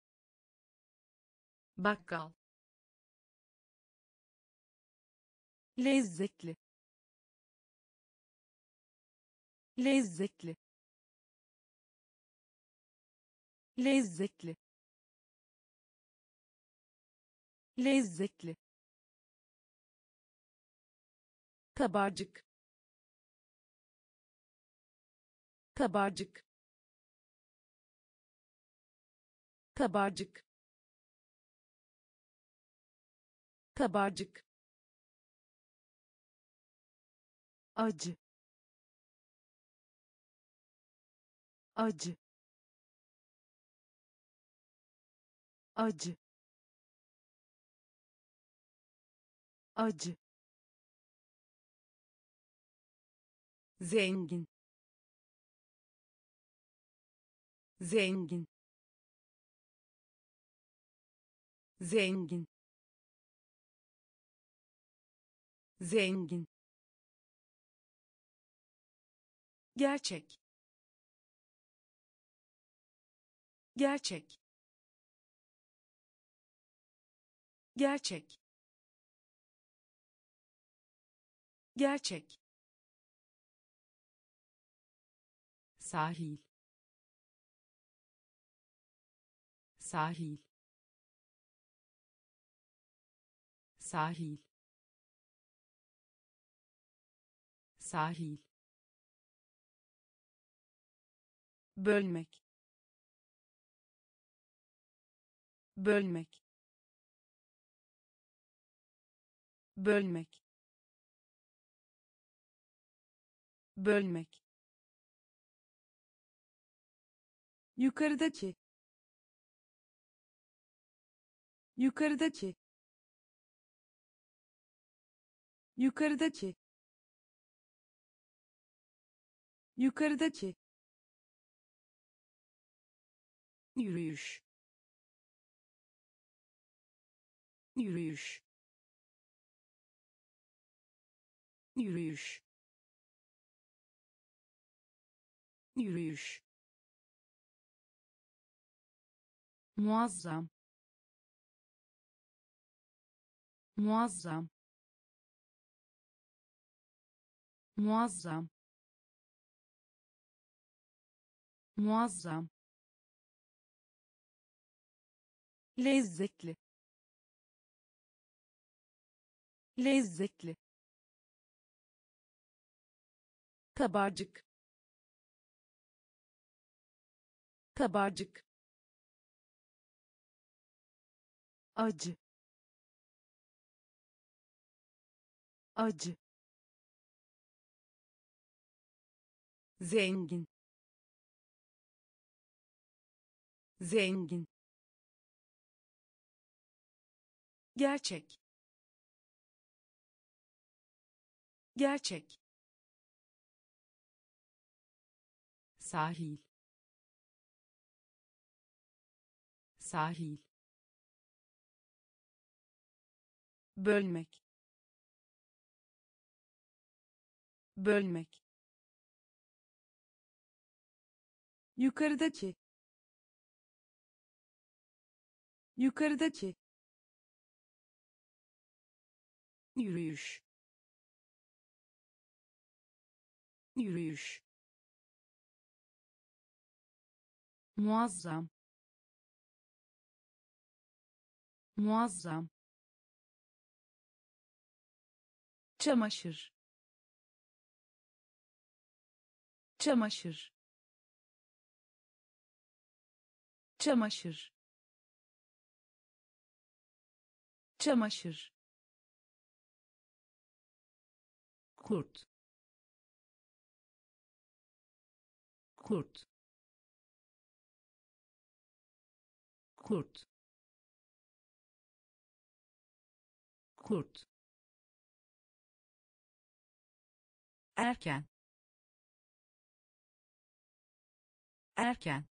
A: Bakkal.
B: lezzetli lezzetli lezzetli lezzetli kabarcık kabarcık kabarcık kabarcık acı acı acı acı zengin zengin zengin zengin gerçek gerçek gerçek gerçek sahil sahil sahil sahil bölmek bölmek bölmek bölmek yukarıdaki yukarıdaki yukarıdaki yukarıdaki yürüyüş yürüyüş yürüyüş yürüyüş muazzam muazzam muazzam muazzam lezzetli lezzetli kabarcık kabarcık acı acı zengin zengin gerçek gerçek sahil sahil bölmek bölmek yukarıdaki yukarıdaki yürüyüş yürüyüş muazzam muazzam çamaşır çamaşır çamaşır çamaşır kurt kurt kurt kurt erken erken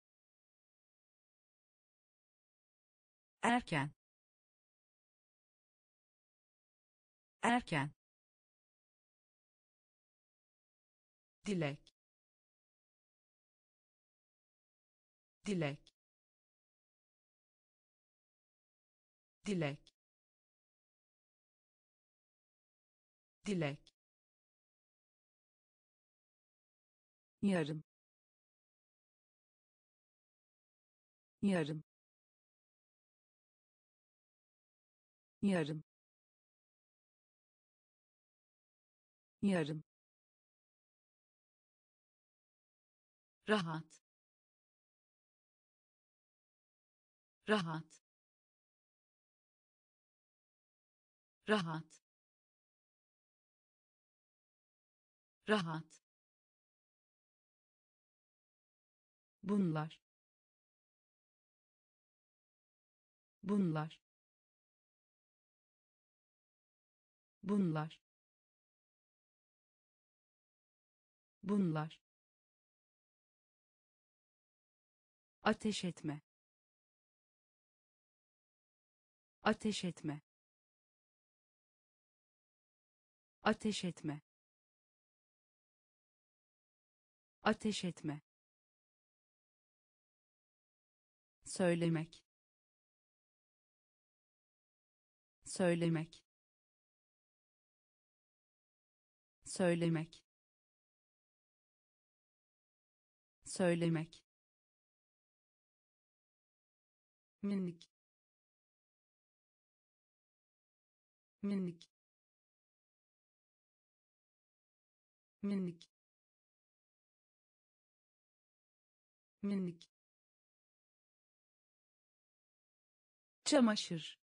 B: erken erken dilek dilek dilek dilek,
A: yarım, yarım, yarım, yarım,
B: rahat, rahat, rahat, rahat,
A: bunlar, bunlar, bunlar, bunlar, ateş etme, ateş etme, ateş etme, ateş etme, söylemek, söylemek, söylemek, söylemek,
B: minik, minik, minik, minik,
A: çamaşır,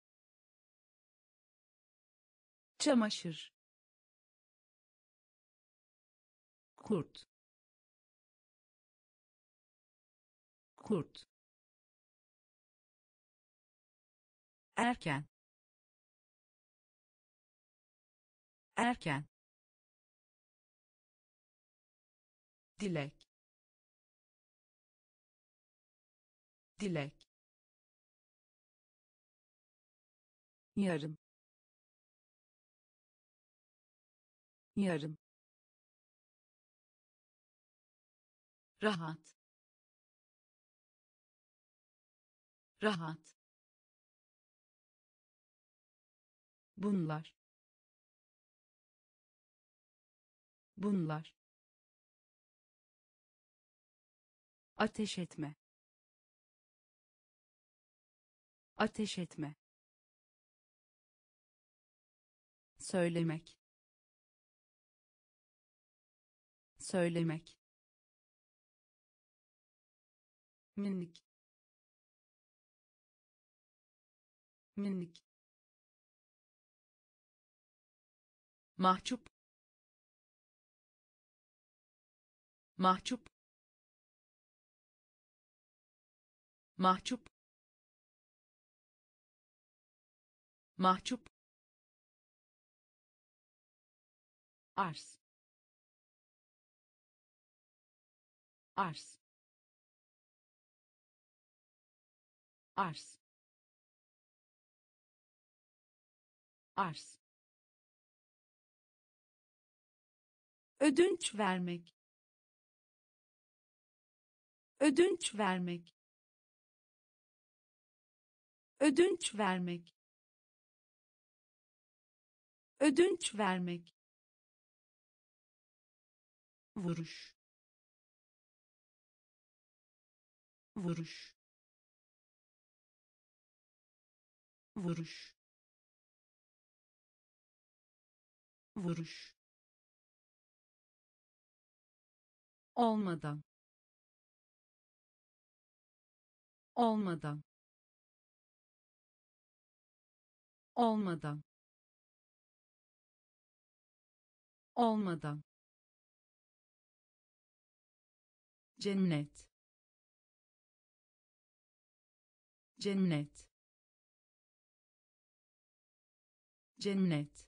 A: çamaşır, kurt, kurt,
B: erken, erken, dilek, dilek,
A: yarım, yarım,
B: rahat, rahat,
A: bunlar, bunlar, ateş etme, ateş etme, söylemek, söylemek,
B: minik, minik, mahcup, mahcup, mahcup, mahcup,
A: arz, arz, arz, arz, ödünç vermek, ödünç vermek, ödünç vermek, ödünç vermek, vuruş, vuruş, vuruş, vuruş, olmadan, olmadan, olmadan, olmadan,
B: cennet, cennet, cennet,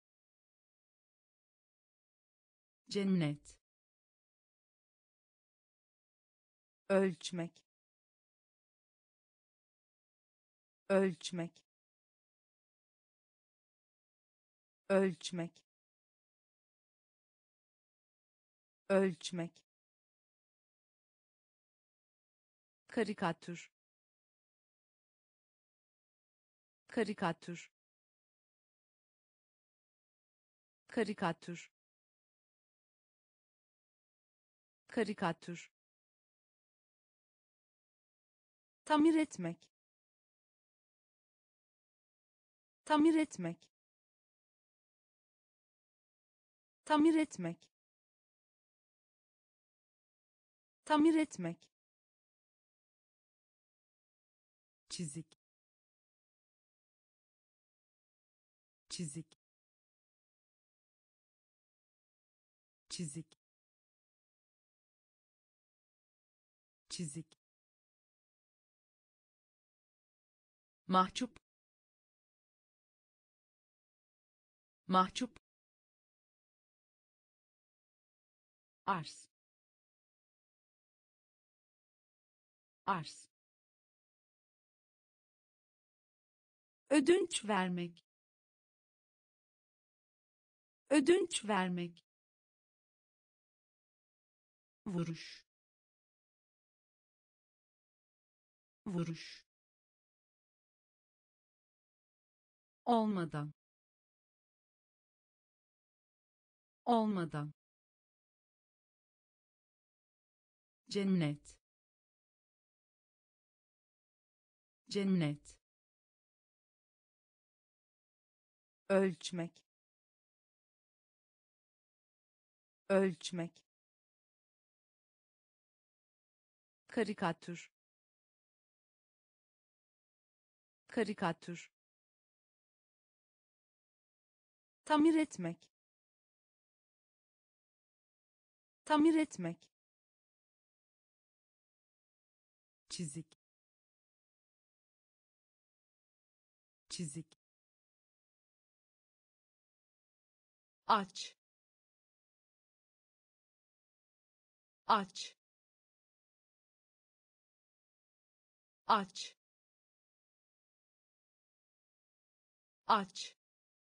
B: cennet,
A: ölçmek, ölçmek, ölçmek, ölçmek, karikatür, karikatür, karikatür karikatür tamir etmek tamir etmek tamir etmek tamir etmek
B: çizik çizik çizik çizik mahcup mahcup arz arz ödünç vermek ödünç vermek vuruş vuruş olmadan olmadan cennet cennet
A: ölçmek ölçmek karikatür karikatür tamir etmek tamir etmek
B: çizik çizik
A: aç aç aç aç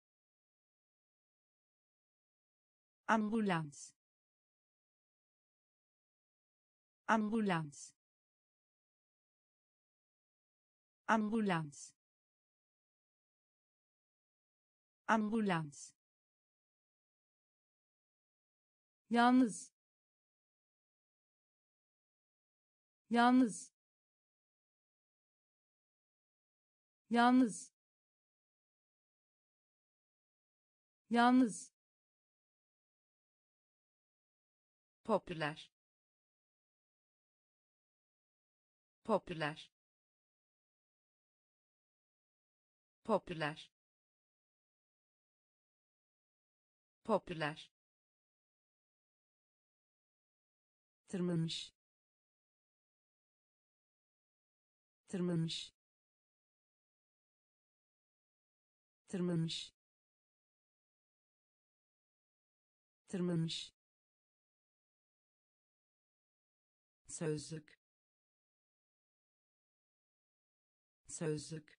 B: ambulans ambulans ambulans ambulans yalnız yalnız yalnız yalnız
A: popüler popüler popüler popüler
B: tırmanmış tırmanmış tırmanmış tırmanmış sözlük sözlük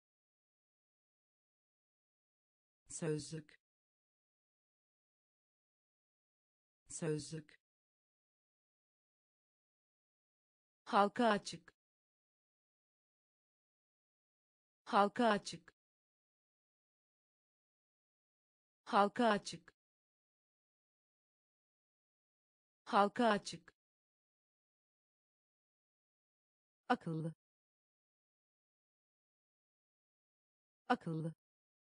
B: sözlük sözlük
A: halka açık halka açık halka açık halka açık
B: akıllı akıllı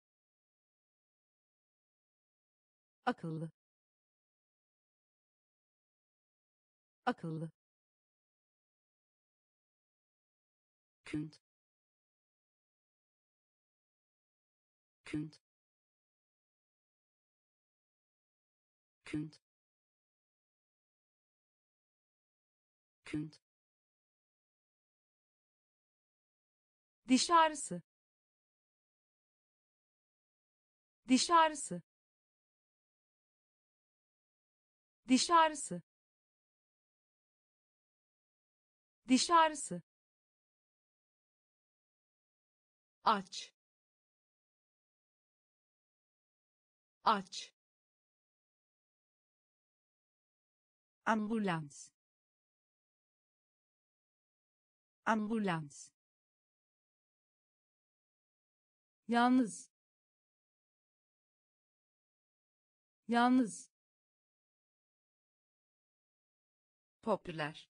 B: akıllı akıllı künd künd künd künd
A: diş ağrısı diş ağrısı diş ağrısı diş ağrısı aç aç
B: ambulans ambulans
A: yalnız Yalnız.
B: Popüler.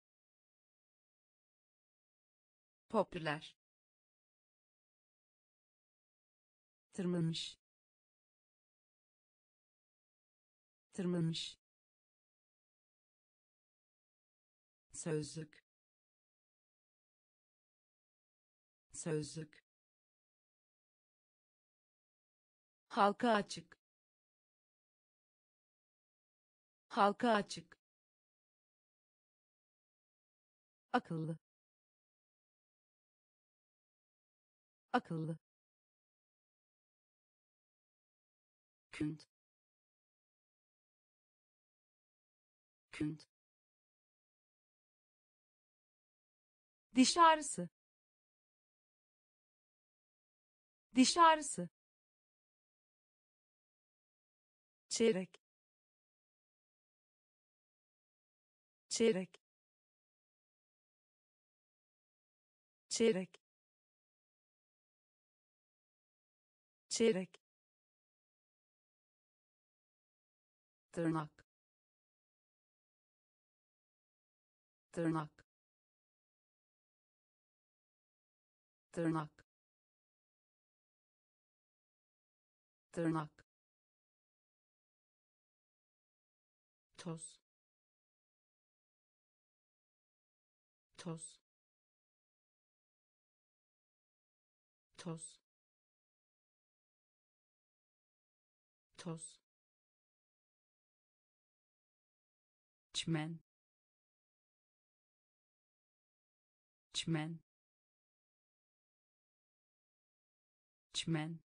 B: Popüler.
A: Tırmanmış. Tırmanmış. Sözlük. Sözlük. Halka açık. Halka açık. Akıllı. Akıllı.
B: Künd. Künd.
A: Diş ağrısı. Diş ağrısı. Çeyrek. Çeyrek. Çeyrek. Çeyrek.
B: Tırnak. Tırnak. Tırnak. Tırnak. Toz. Toz. Toz. Toz. Çimen. Çimen. Çimen.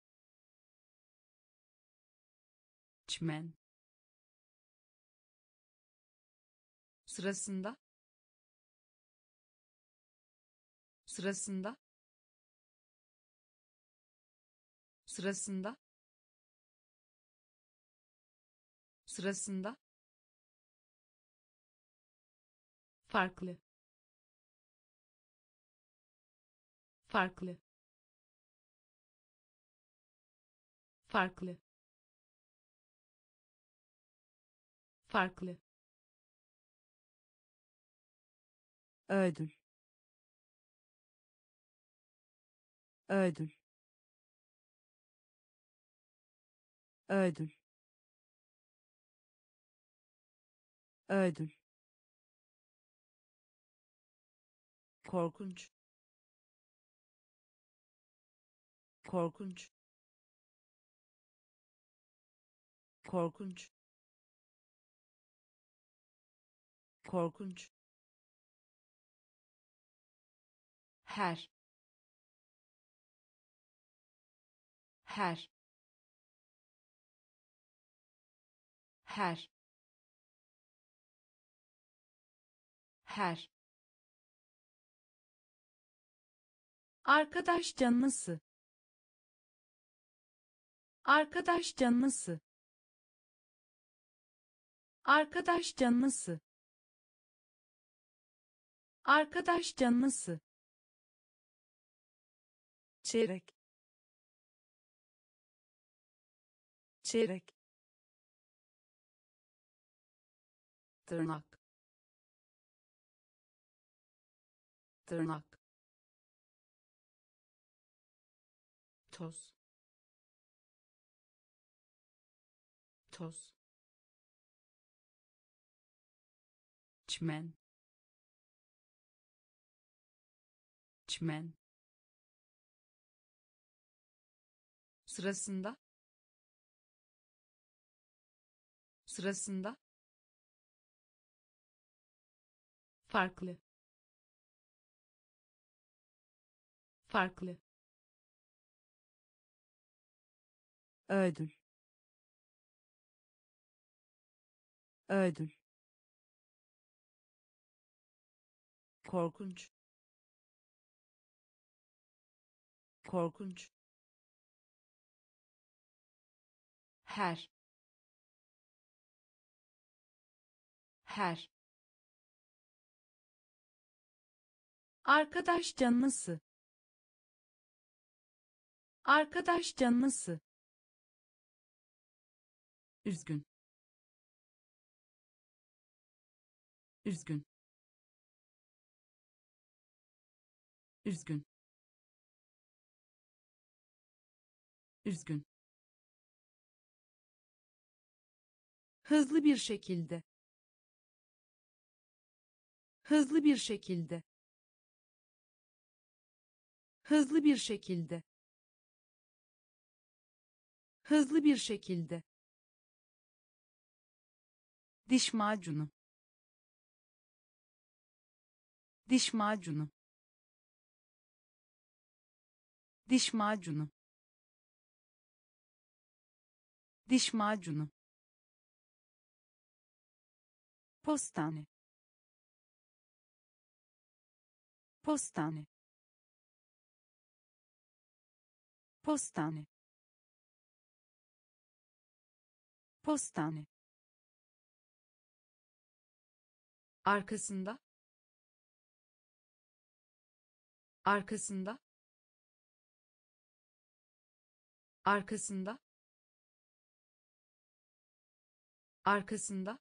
B: Çimen.
A: Sırasında. Sırasında. Sırasında. Sırasında. Farklı. Farklı. Farklı. Farklı. Ödül. Ödül. Ödül. Ödül. Korkunç. Korkunç. Korkunç. Korkunç. Her. Her. Her. Her. Arkadaş canlısı. Arkadaş canlısı. Arkadaş canlısı. Arkadaş canlısı. Çeyrek. Çeyrek.
B: Tırnak. Tırnak. Toz. Toz. Çimen. Çimen.
A: Sırasında. Sırasında. Farklı. Farklı. Ödül. Ödül. Korkunç. Korkunç. Her. Her. Arkadaş canlısı. Arkadaş canlısı.
B: üzgün, üzgün, üzgün, üzgün,
A: hızlı bir şekilde, hızlı bir şekilde, hızlı bir şekilde, hızlı bir şekilde, diş macunu, diş macunu, diş macunu, diş macunu, postane, postane, postane, postane,
B: arkasında, arkasında, arkasında, arkasında,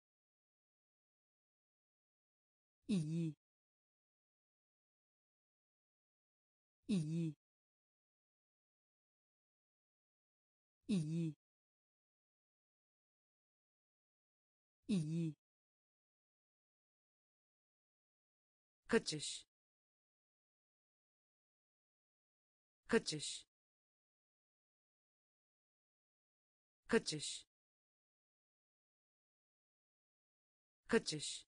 A: iyi, iyi, iyi, iyi,
B: kaçış, kaçış, kaçış, kaçış,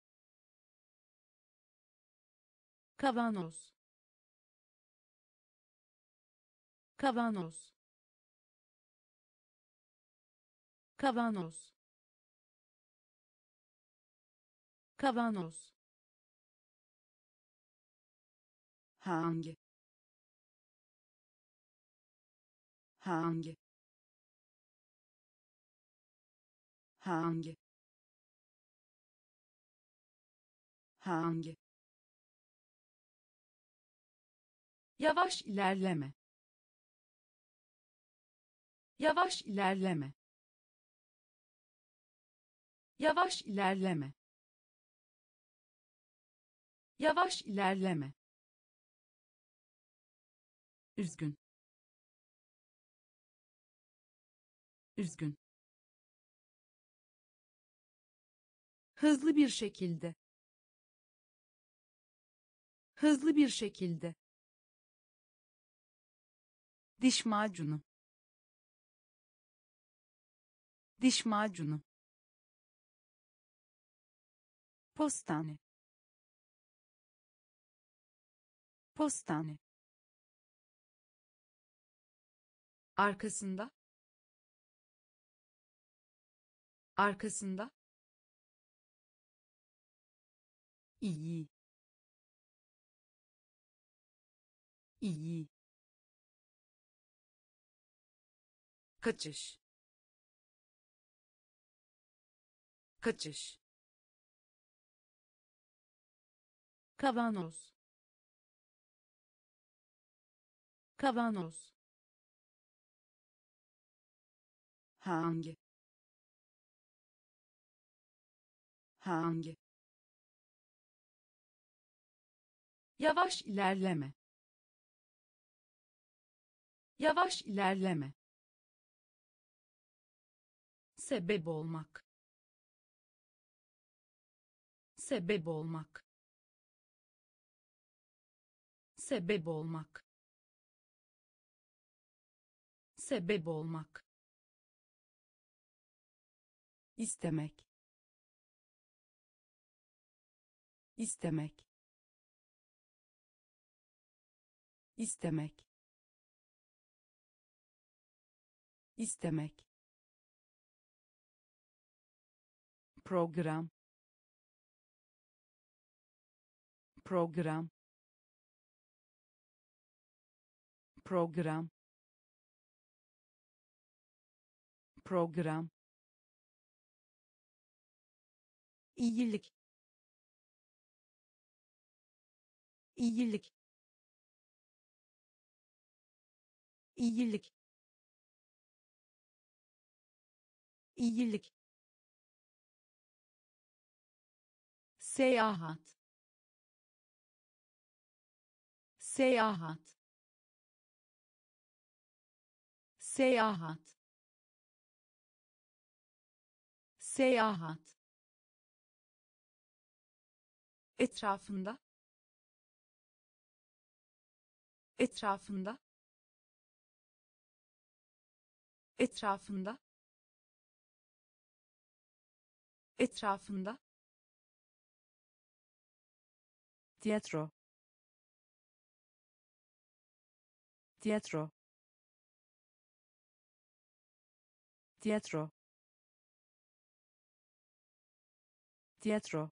A: kavanoz, kavanoz, kavanoz, kavanoz,
B: hangi, hangi, hangi, hangi,
A: yavaş ilerleme, yavaş ilerleme, yavaş ilerleme, yavaş ilerleme,
B: üzgün, üzgün,
A: hızlı bir şekilde, hızlı bir şekilde, diş macunu, diş macunu, postane, postane,
B: arkasında, arkasında,
A: iyi, iyi,
B: kaçış, kaçış,
A: kavanoz, kavanoz,
B: hangi, hangi,
A: yavaş ilerleme, yavaş ilerleme, sebep olmak, sebep olmak, sebep olmak, sebep olmak, istemek, istemek, istemek, istemek, program, program, program, program, iyilik, iyilik, iyilik, iyilik,
B: seyahat, seyahat, seyahat, seyahat, etrafında, etrafında, etrafında, etrafında,
A: tiyatro, tiyatro, tiyatro, tiyatro,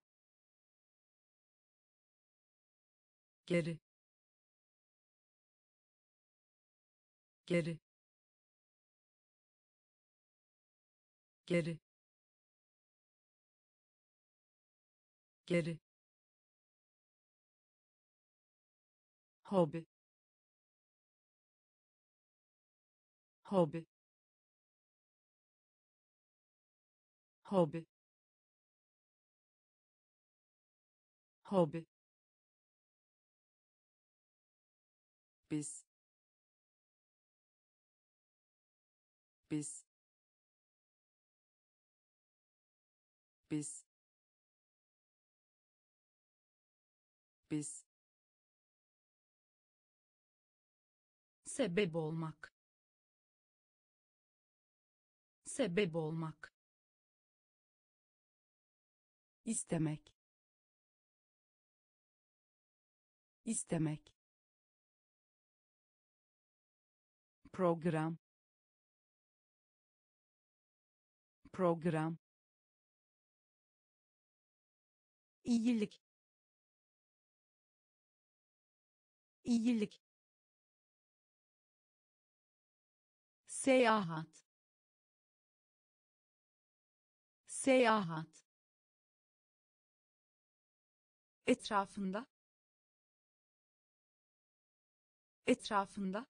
B: geri, geri, geri, geri, hobi, hobi, hobi, hobi, biz, biz, biz, biz, sebep olmak, sebep olmak,
A: istemek, istemek, program, program, iyilik, iyilik,
B: seyahat, seyahat, etrafında, etrafında,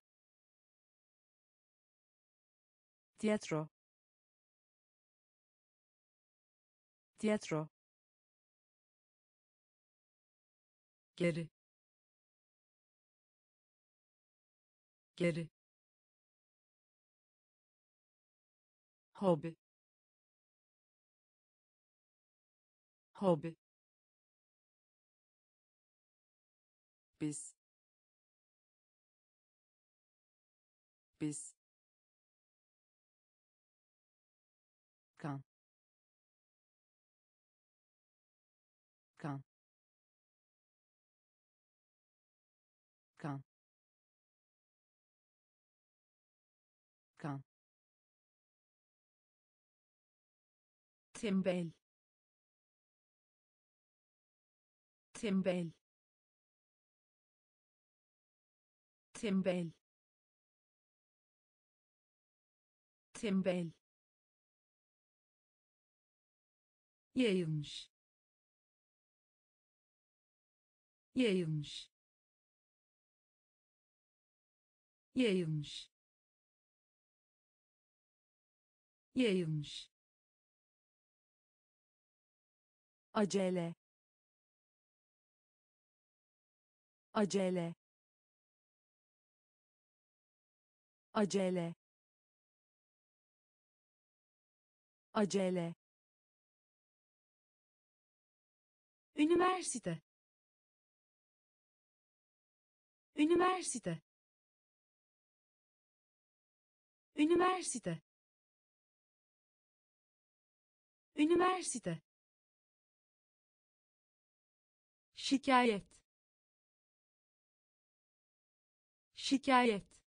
A: tiyatro, tiyatro,
B: geri, geri, hobi, hobi, biz, biz,
A: kan, kan, kan, kan,
B: tembel, tembel, tembel, tembel, yayılmış, yayılmış, yayılmış, yayılmış,
A: acele, acele, acele, acele,
B: üniversite, üniversite, üniversite, üniversite, şikayet, şikayet,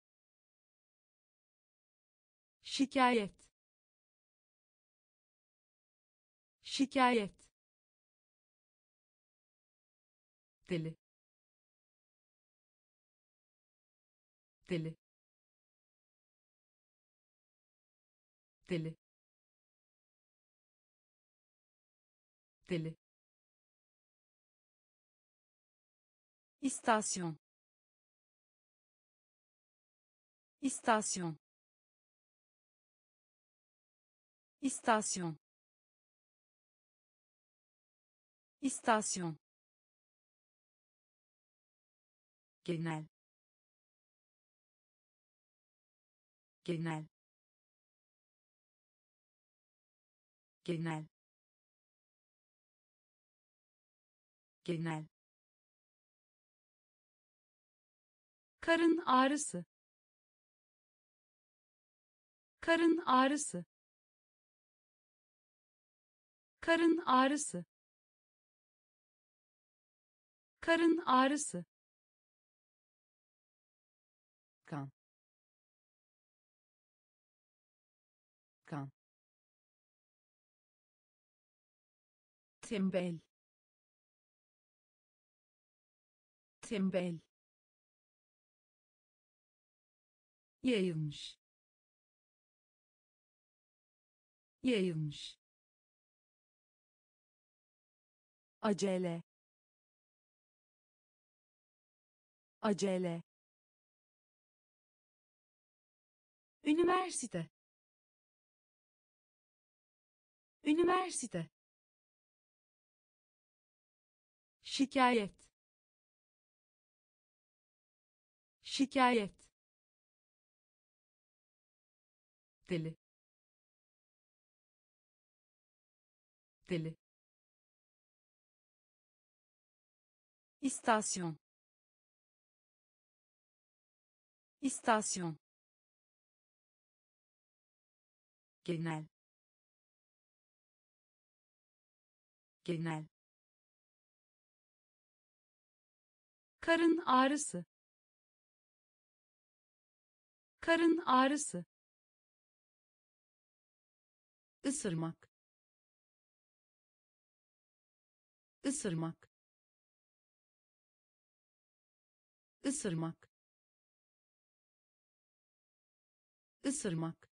B: şikayet, şikayet, deli, deli, deli, deli,
A: istasyon, istasyon, istasyon istasyon genel genel genel genel karın ağrısı karın ağrısı karın ağrısı karın ağrısı kan kan tembel tembel yayılmış yayılmış acele acele üniversite üniversite şikayet şikayet
B: deli deli
A: istasyon istasyon genel genel karın ağrısı karın ağrısı ısırmak ısırmak ısırmak ısırmak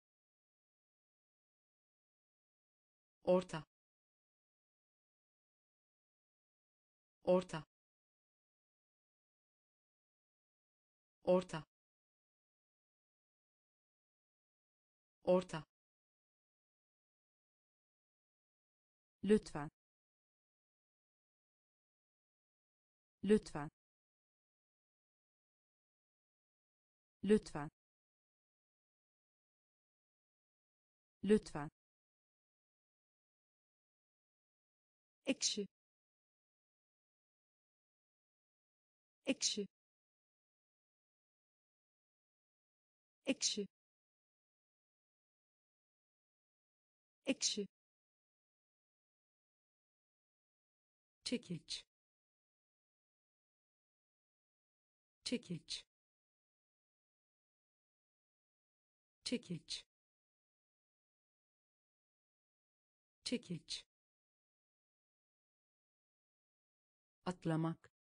A: orta orta orta orta lütfen lütfen lütfen lütfen ekşi ekşi ekşi ekşi çekiç çekiç çekiç çekiç atlamak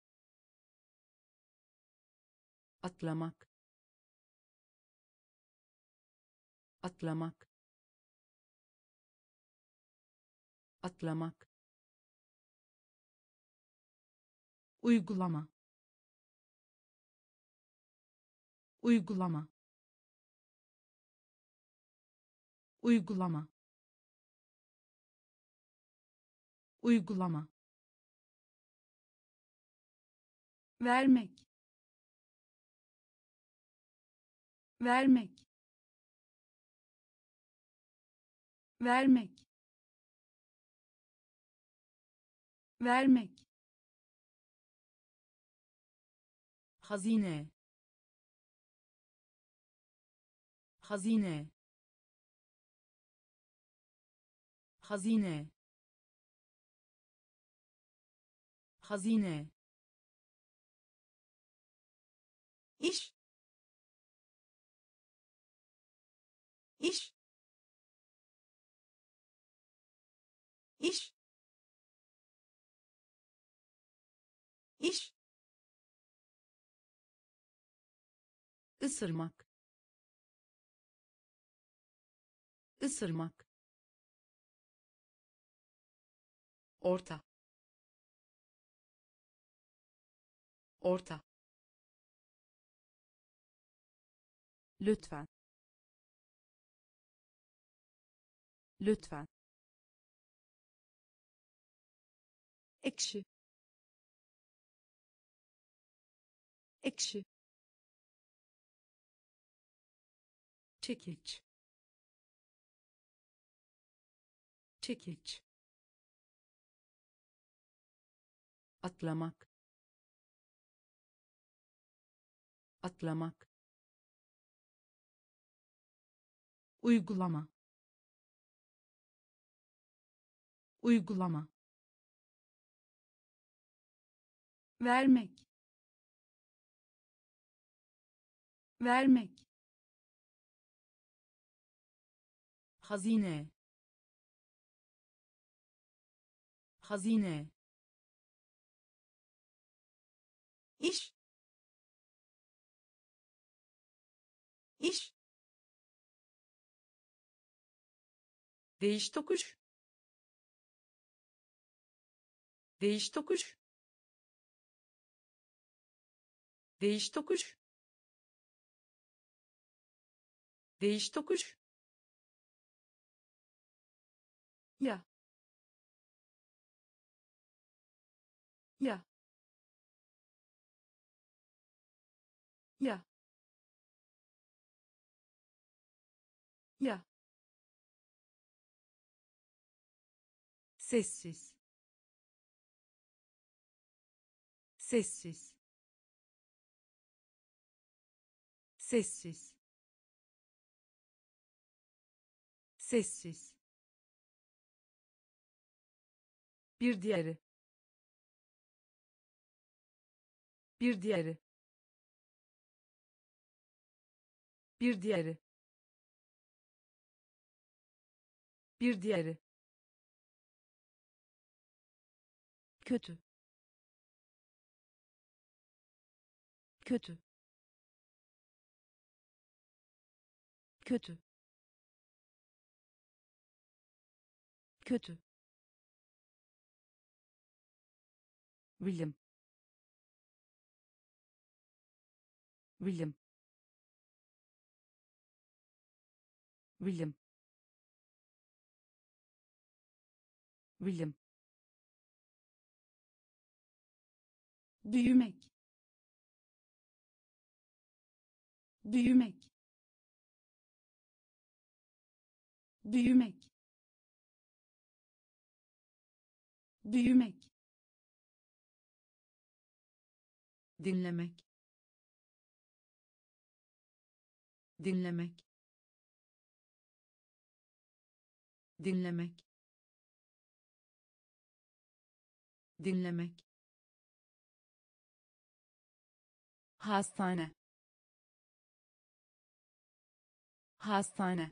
A: atlamak atlamak atlamak uygulama uygulama uygulama uygulama vermek vermek vermek vermek hazine hazine hazine hazine iş iş iş iş ısırmak ısırmak orta orta lütfen
B: lütfen,
A: ekşi, ekşi, çekiç, çekiç, atlamak, atlamak, uygulama, uygulama, vermek, vermek,
B: hazine, hazine,
A: iş, iş, değiş tokuş, değiş tokuş, değiş tokuş, değiş tokuş, ya, ya, ya, ya, sessiz, sessiz, sessiz, sessiz, bir diğeri, bir diğeri, bir diğeri, bir diğeri,
B: kötü, kötü, kötü, kötü, bilim, bilim, bilim, bilim,
A: büyümek, büyümek, büyümek, büyümek, dinlemek, dinlemek, dinlemek, dinlemek,
B: hastane, hastane,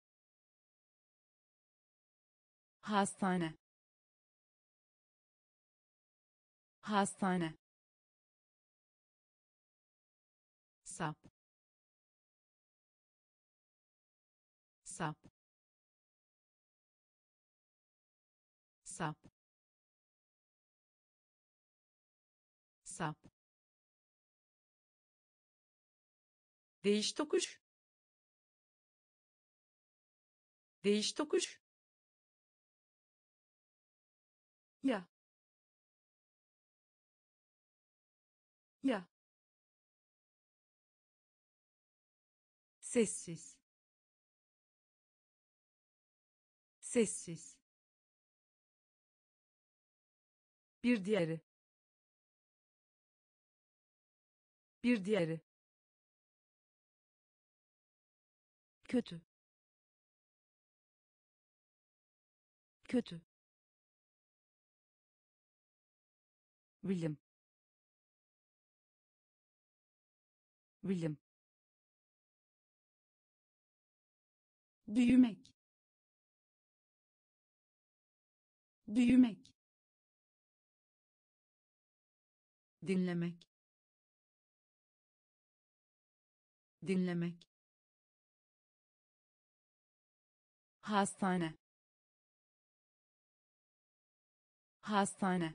B: hastane, hastane,
A: sap, sap, sap, sap, değiş tokuş, değiş tokuş, ya, ya, sessiz, sessiz, bir diğeri, bir diğeri,
B: kötü, kötü, bilim, bilim,
A: büyümek, büyümek, dinlemek, dinlemek,
B: hastane, hastane,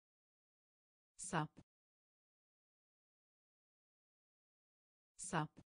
A: sap, sap,